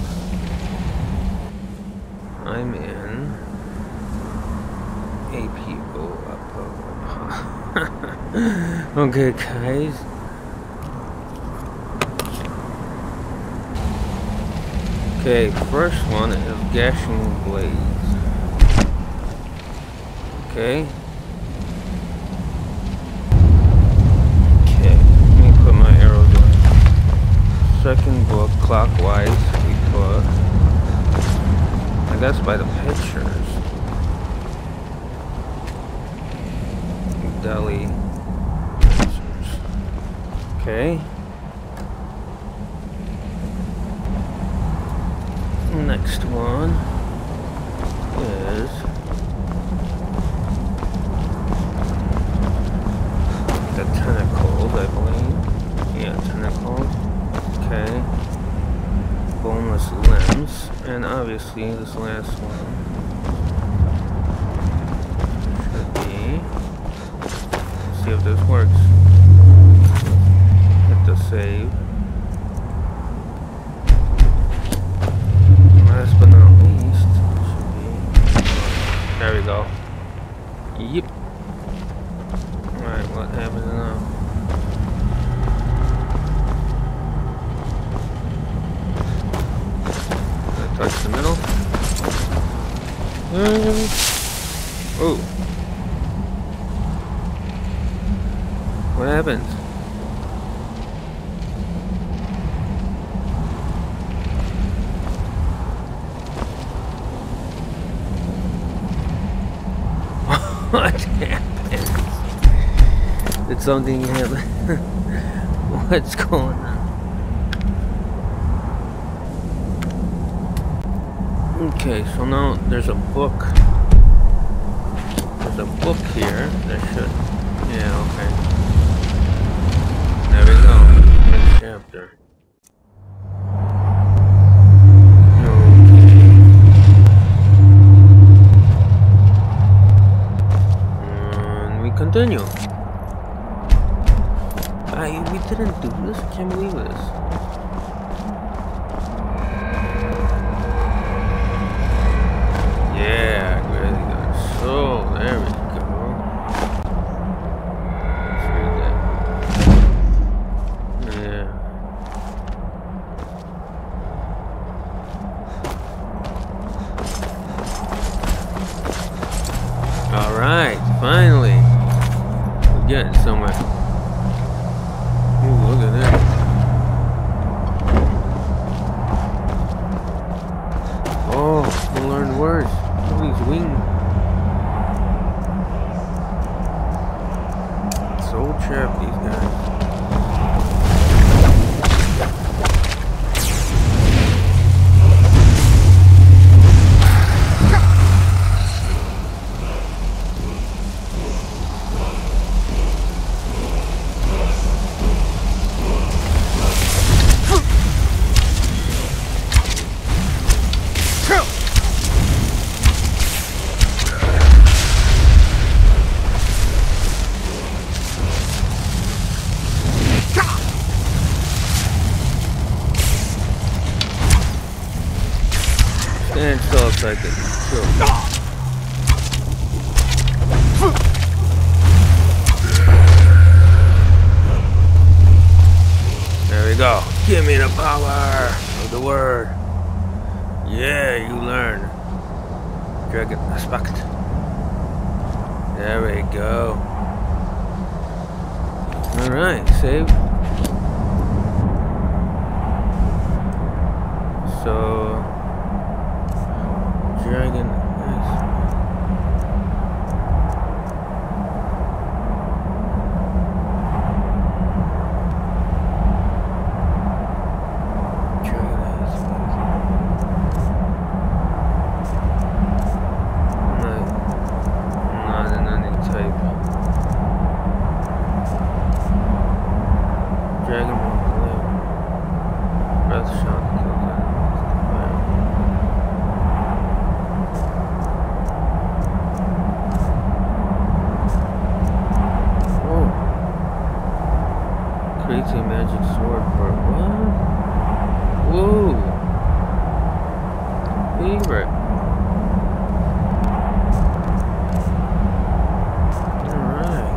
I'm in A P O up. Okay, guys. Okay, first one is Gashing Blades. Okay. Okay, let me put my arrows on. Second book, clockwise, we put. I guess by the pictures. Delhi. Okay. Next one is the tentacles, I believe. Yeah, tentacles. Okay. Boneless limbs, and obviously this last one should be. Let's see if this works. Hit the save. Last but not least, should be. There we go. Yep. Alright, what happens now? Touch the middle. Mm. Oh. What happens? What happened? Did something happen? What's going on? Okay, so now there's a book. There's a book here. There should. Yeah, okay. There we go. Next chapter. Continue. I we didn't do this. I can't believe this. Yeah, really good. So there we go. Let's read that. Yeah. All right, finally. Getting somewhere. Ooh, look at that. Oh, we'll learn words. Look at these wings. So trapped, these guys. And so excited. So. There we go. Give me the power of the word. Yeah, you learn. Dragon aspect. There we go. Alright, save. So dragon is creates a magic sword for what? Whoa. Favorite. Alright.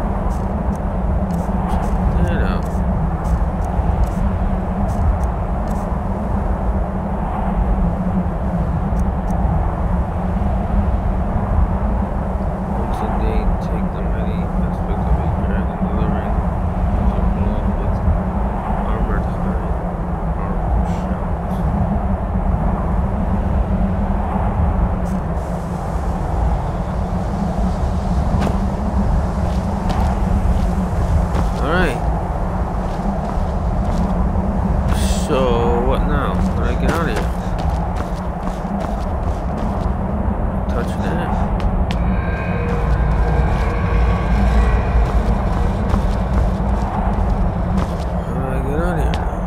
Check that out. Once a day, take the many aspects of a dragon, delivering to blow with armored hide or shells. Alright. So, what now? How do I get out of here? Touch that. How do I get out of here now?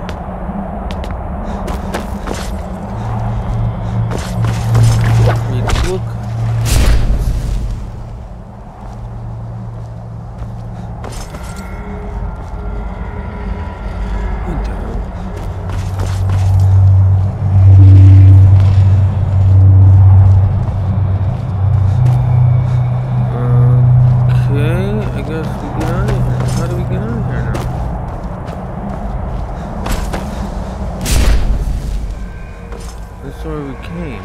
Read the book. What the hell? Okay, I guess we get out of here. How do we get out of here now? That's where we came.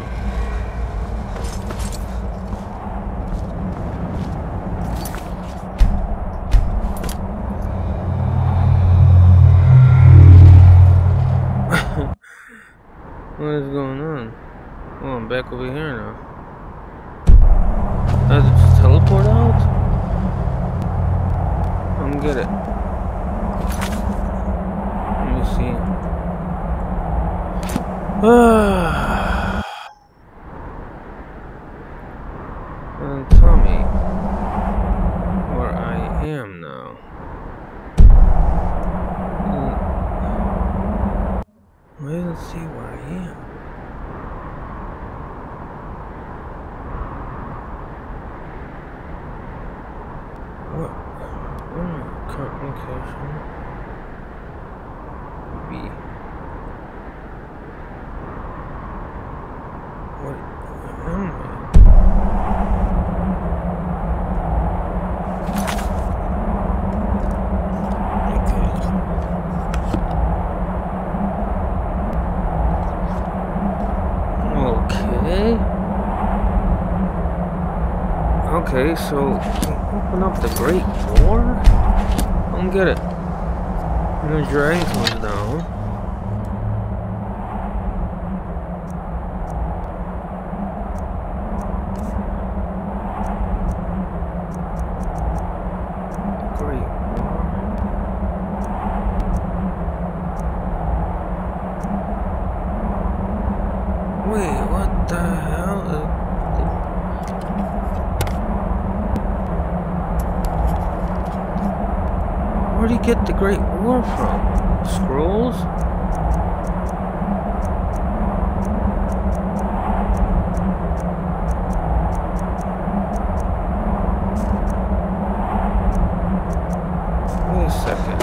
What is going on? Oh, I'm back over here now. Does it just teleport out? I don't get it. Let me see. And tell me where I am now. Hmm. Let's see where I am. What? Oh, current location. B. What am I? Okay. Okay, so open up the Great War? I don't get it. And the dragon comes down. Great War. Wait, what the hell? Uh, Where'd he get the Great War from? Scrolls? Wait a second.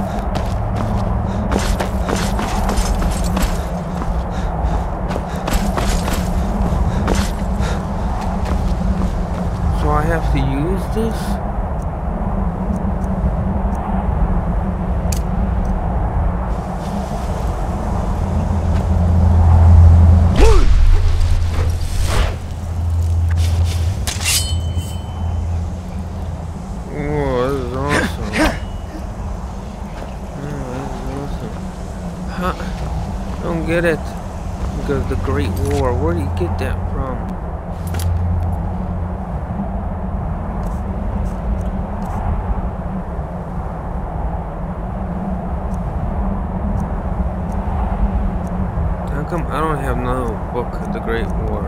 So I have to use this? Get it? Because the Great War, where do you get that from? How come I don't have no book of the Great War?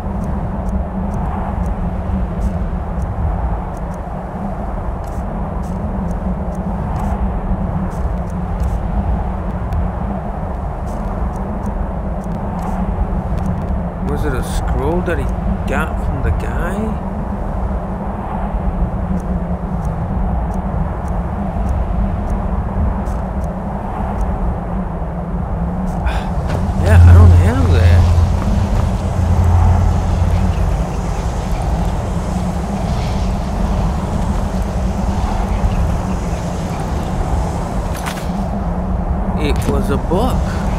Was it a scroll that he got from the guy? was a book.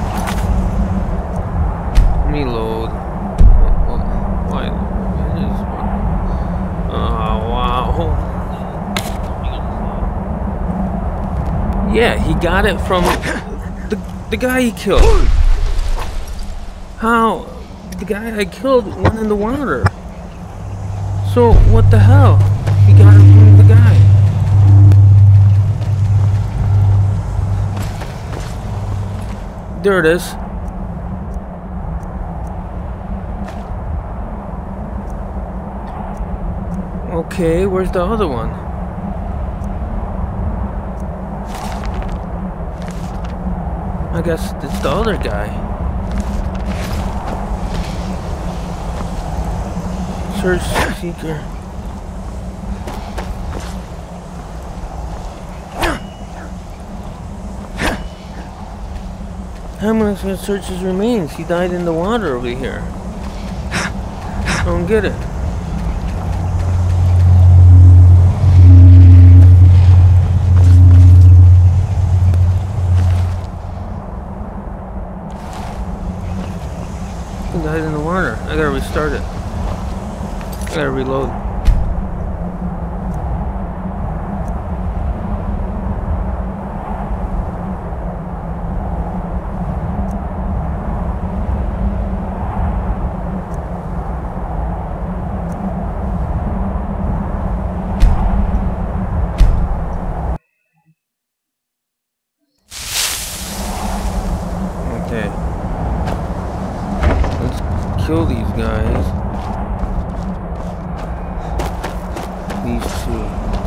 Let me load. Why? Oh, wow. Yeah, he got it from the, the guy he killed. How? The guy I killed went in the water. So, what the hell? He got it from the guy. There it is. Okay, where's the other one? I guess it's the other guy. Search seeker. How am I gonna search his remains? He died in the water over here. I don't get it. He died in the water. I gotta restart it. I gotta reload. Okay. Let's kill these guys. These two.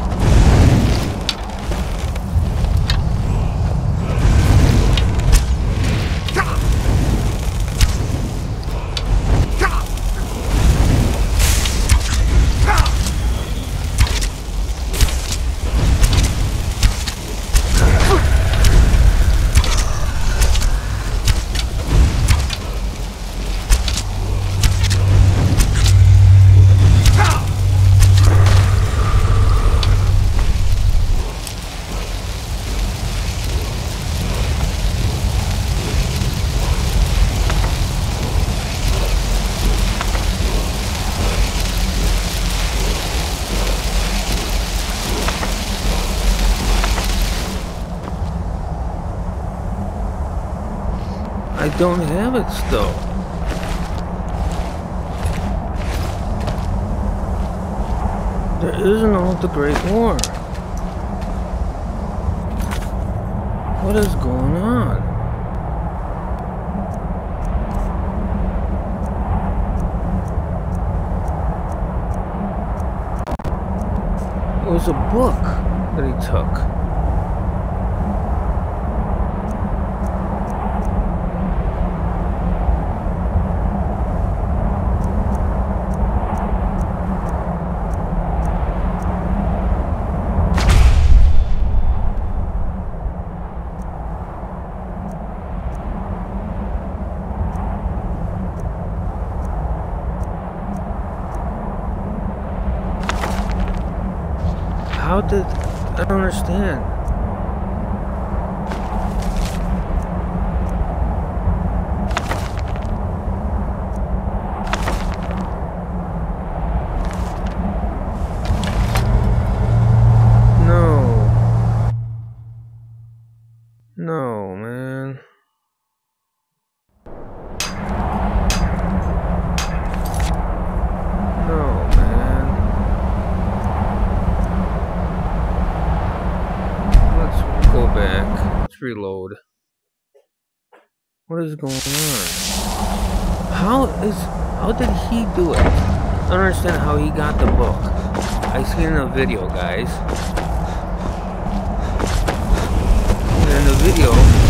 I don't have it still. There isn't all the Great War. What is going on? It was a book that he took. How did... I don't understand. No. No, man. Reload. What is going on? How is how did he do it? I don't understand how he got the book. I seen it in a video, guys. And in the video,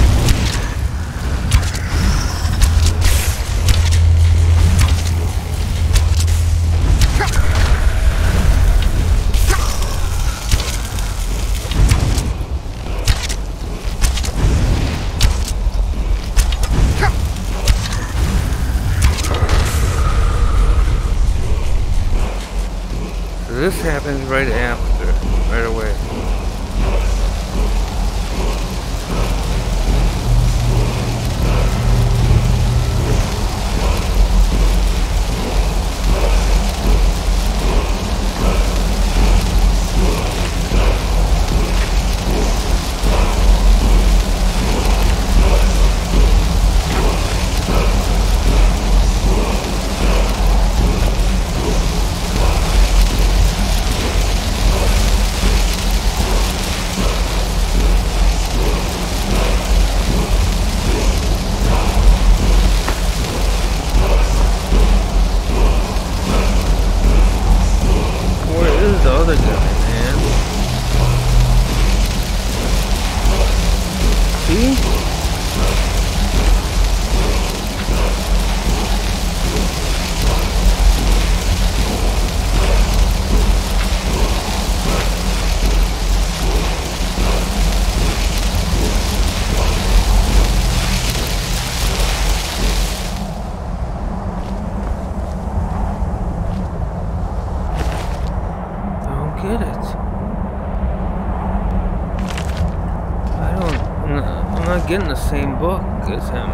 this happens right after, right away. I'm not getting the same book as him.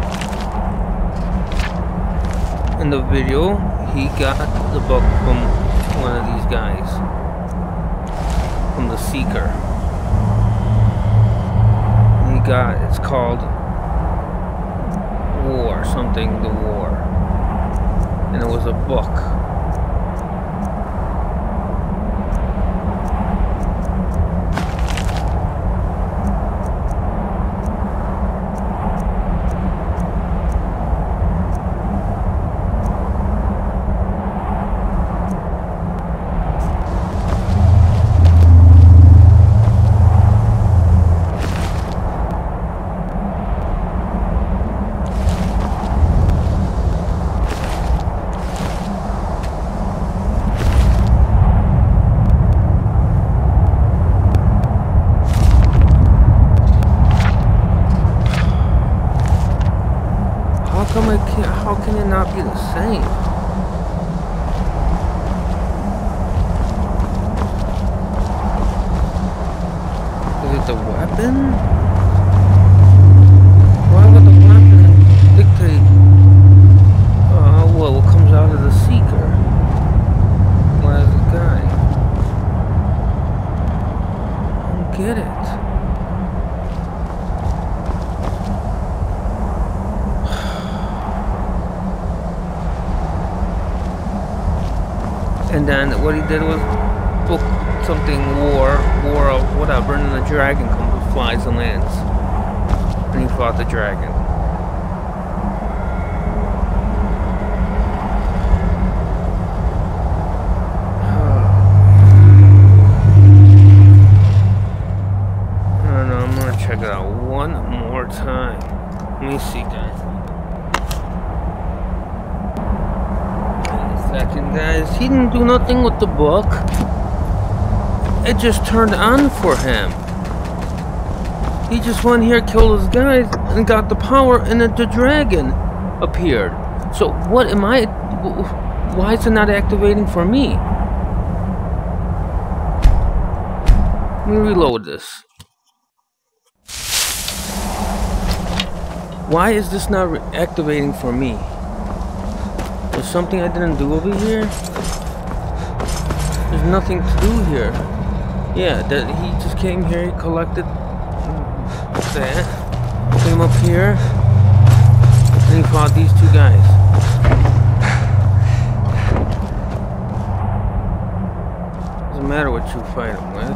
In the video, he got the book from one of these guys. From the Seeker. He got, it's called War, something, the War. And it was a book. How can it not be the same? Is it the weapon? Why would the weapon dictate uh, well, what comes out of the Seeker? Why is the guy? I don't get it. And then what he did was book something war, war of whatever, and then the dragon comes and flies and lands. And he fought the dragon. I don't know, I'm gonna check it out one more time. Let me see, guys. Second, guys, he didn't do nothing with the book. It just turned on for him. He just went here, killed his guys, and got the power, and then the dragon appeared. So what am I? Why is it not activating for me? Let me reload this. Why is this not activating for me? There's something I didn't do over here? There's nothing to do here. Yeah, that he just came here, he collected that, came up here, and he fought these two guys. Doesn't matter what you fight him with.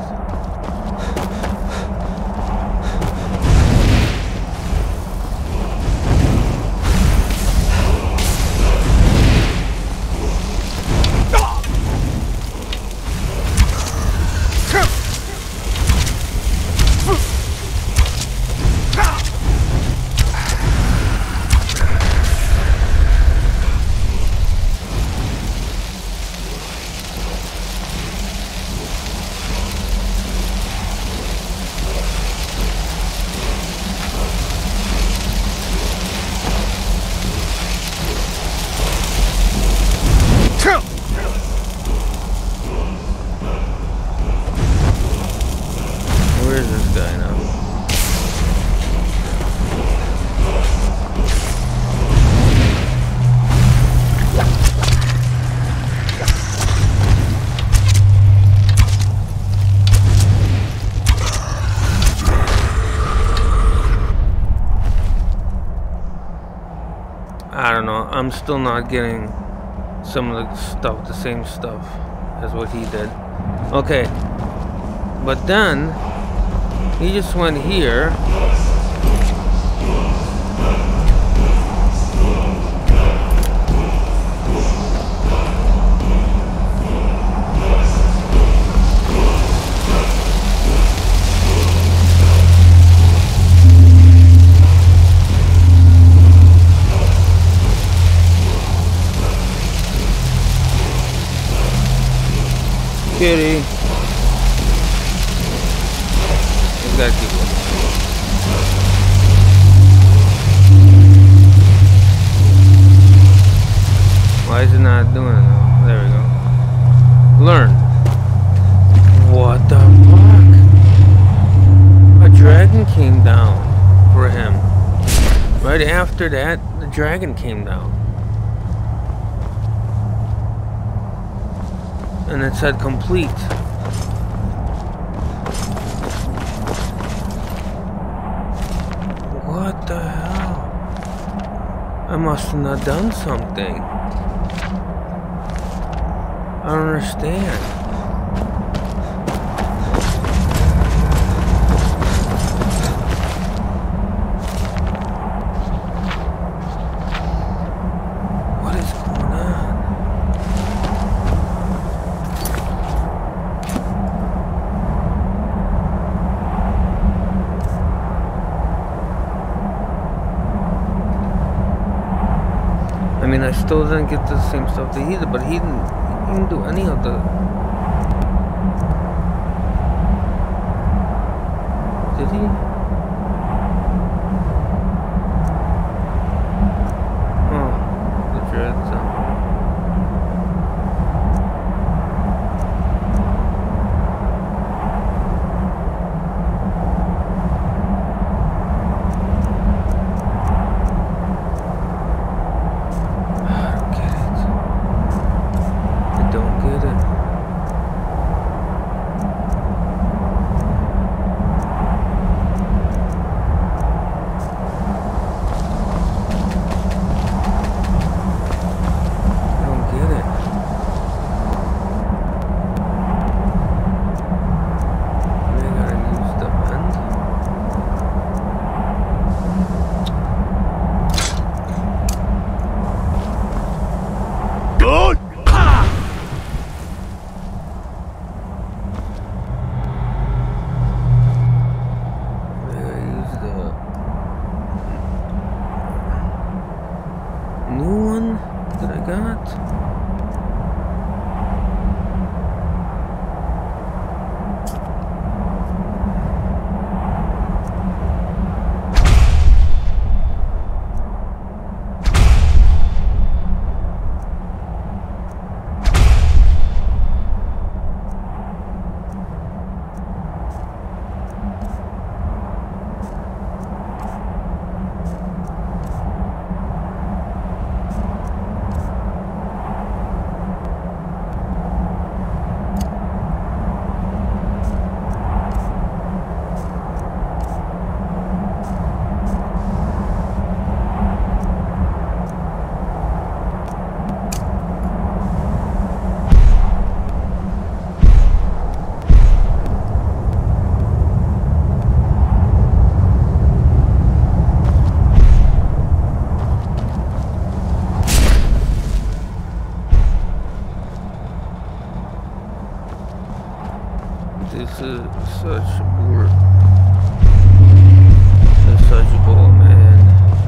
Where is this guy now? I don't know. I'm still not getting some of the stuff, the same stuff as what he did. Okay. But then he just went here. Kitty. We gotta keep going. Why is it not doing it now? There we go. Learn. What the fuck? A dragon came down. over him. Right after that, the dragon came down. And it said complete. What the hell? I must have not done something. I don't understand. What is going on? I mean, I still didn't get the same stuff that he did, but he didn't, he didn't do any of the... Did he? Oh, the dread zone. This is such work. It's such bull, man.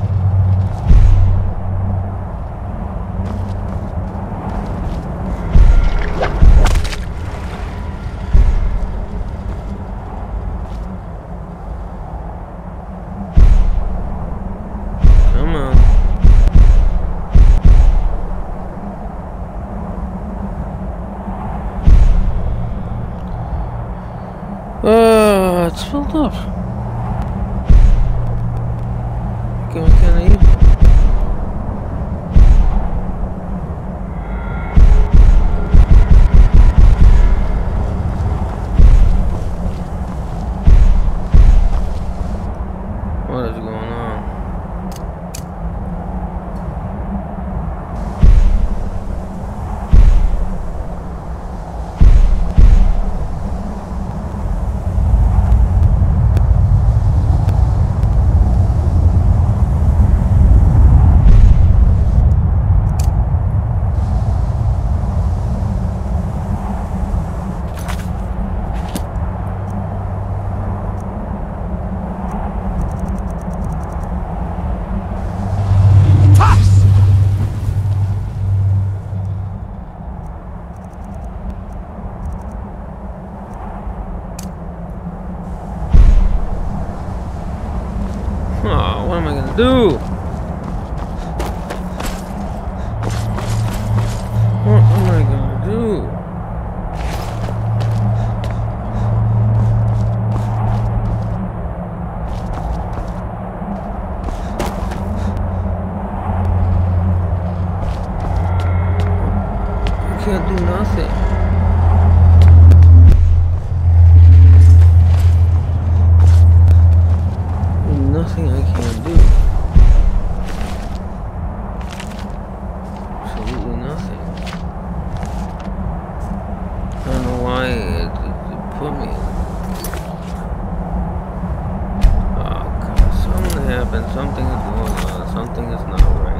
Come on. Uh, it's filled up. Okay, what can I eat? What is going on? What am I gonna do? What am I gonna do? nothing I can do. Absolutely nothing. I don't know why it, it, it put me. Oh god, something happened. Something is going on. Something is not right.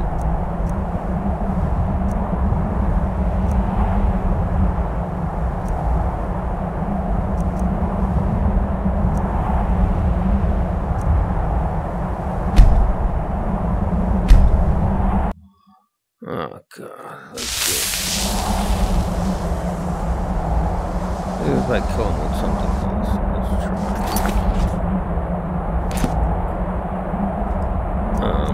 Oh god, let's see. Maybe if I kill him with something else, let's try. Um,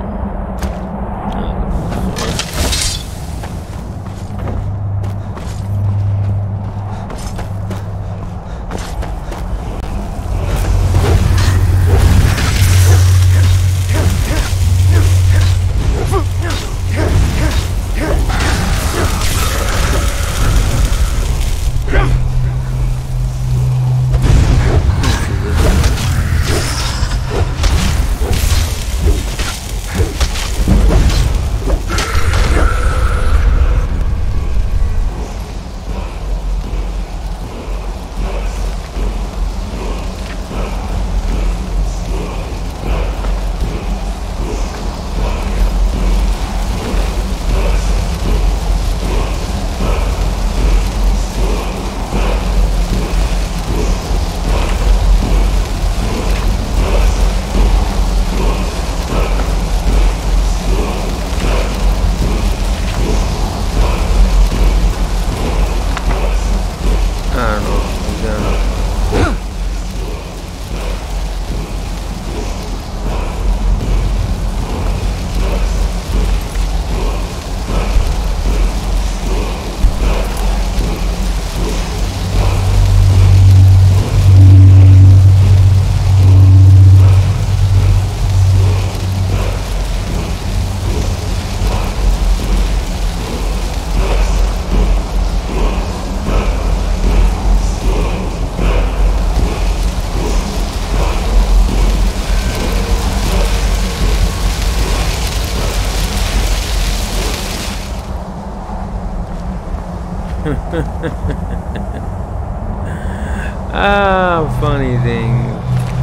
ah, funny things.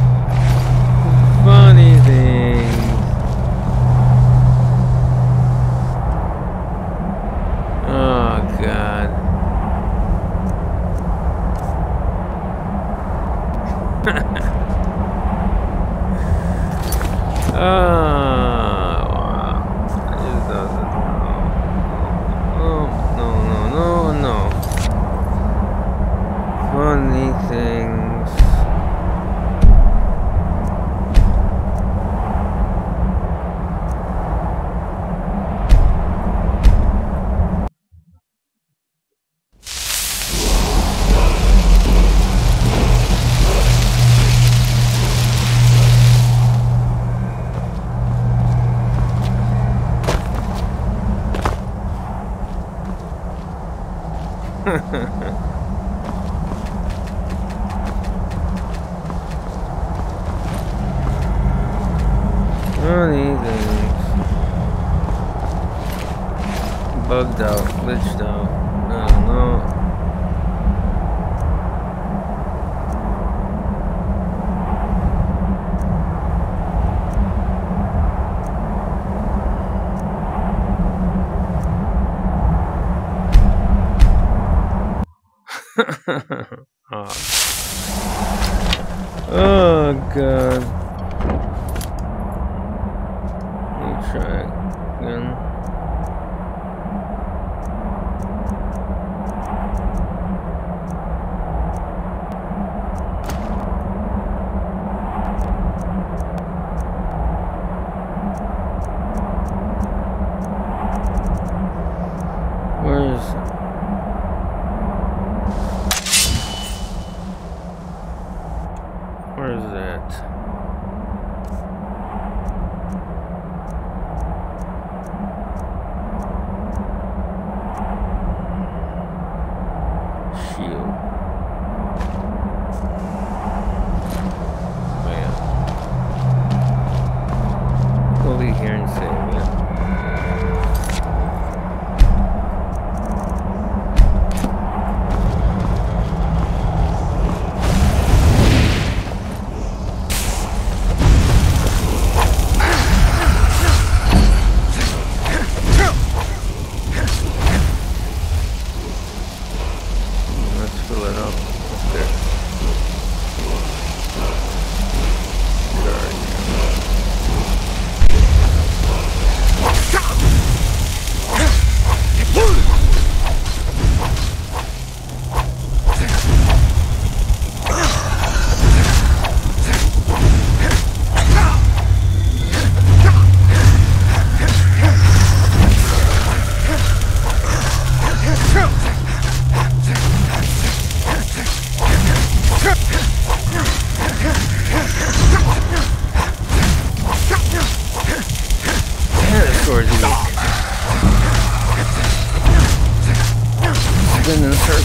Funny things. Oh, God. Ah, wow. It doesn't know. Oh, no, no, no, no. Funny things. Funny things. Bugged out, glitched out. I don't know. Oh. Oh, God. Let me try again. Where is it? Where is that?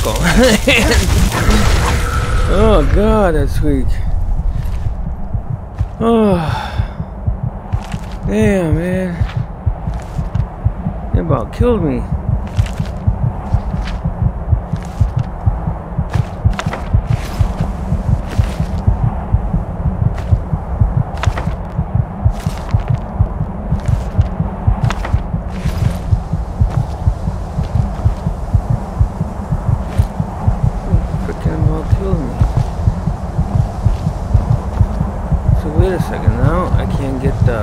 ankle. Oh god, that's weak. Oh, damn, man. It about killed me. Wait a second, now I can't get the...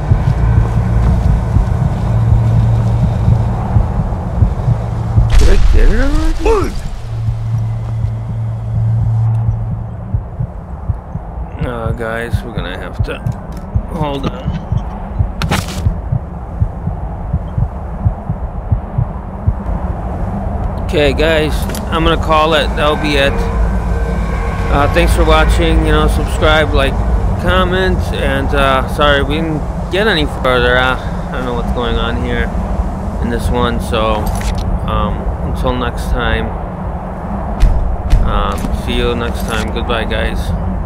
Did I get it already? Uh, guys, we're gonna have to... Hold on. Okay, guys, I'm gonna call it. That'll be it. Uh, thanks for watching. You know, subscribe, like, comment, and uh, sorry we didn't get any further. uh, I don't know what's going on here in this one, so um, until next time, um, see you next time. Goodbye, guys.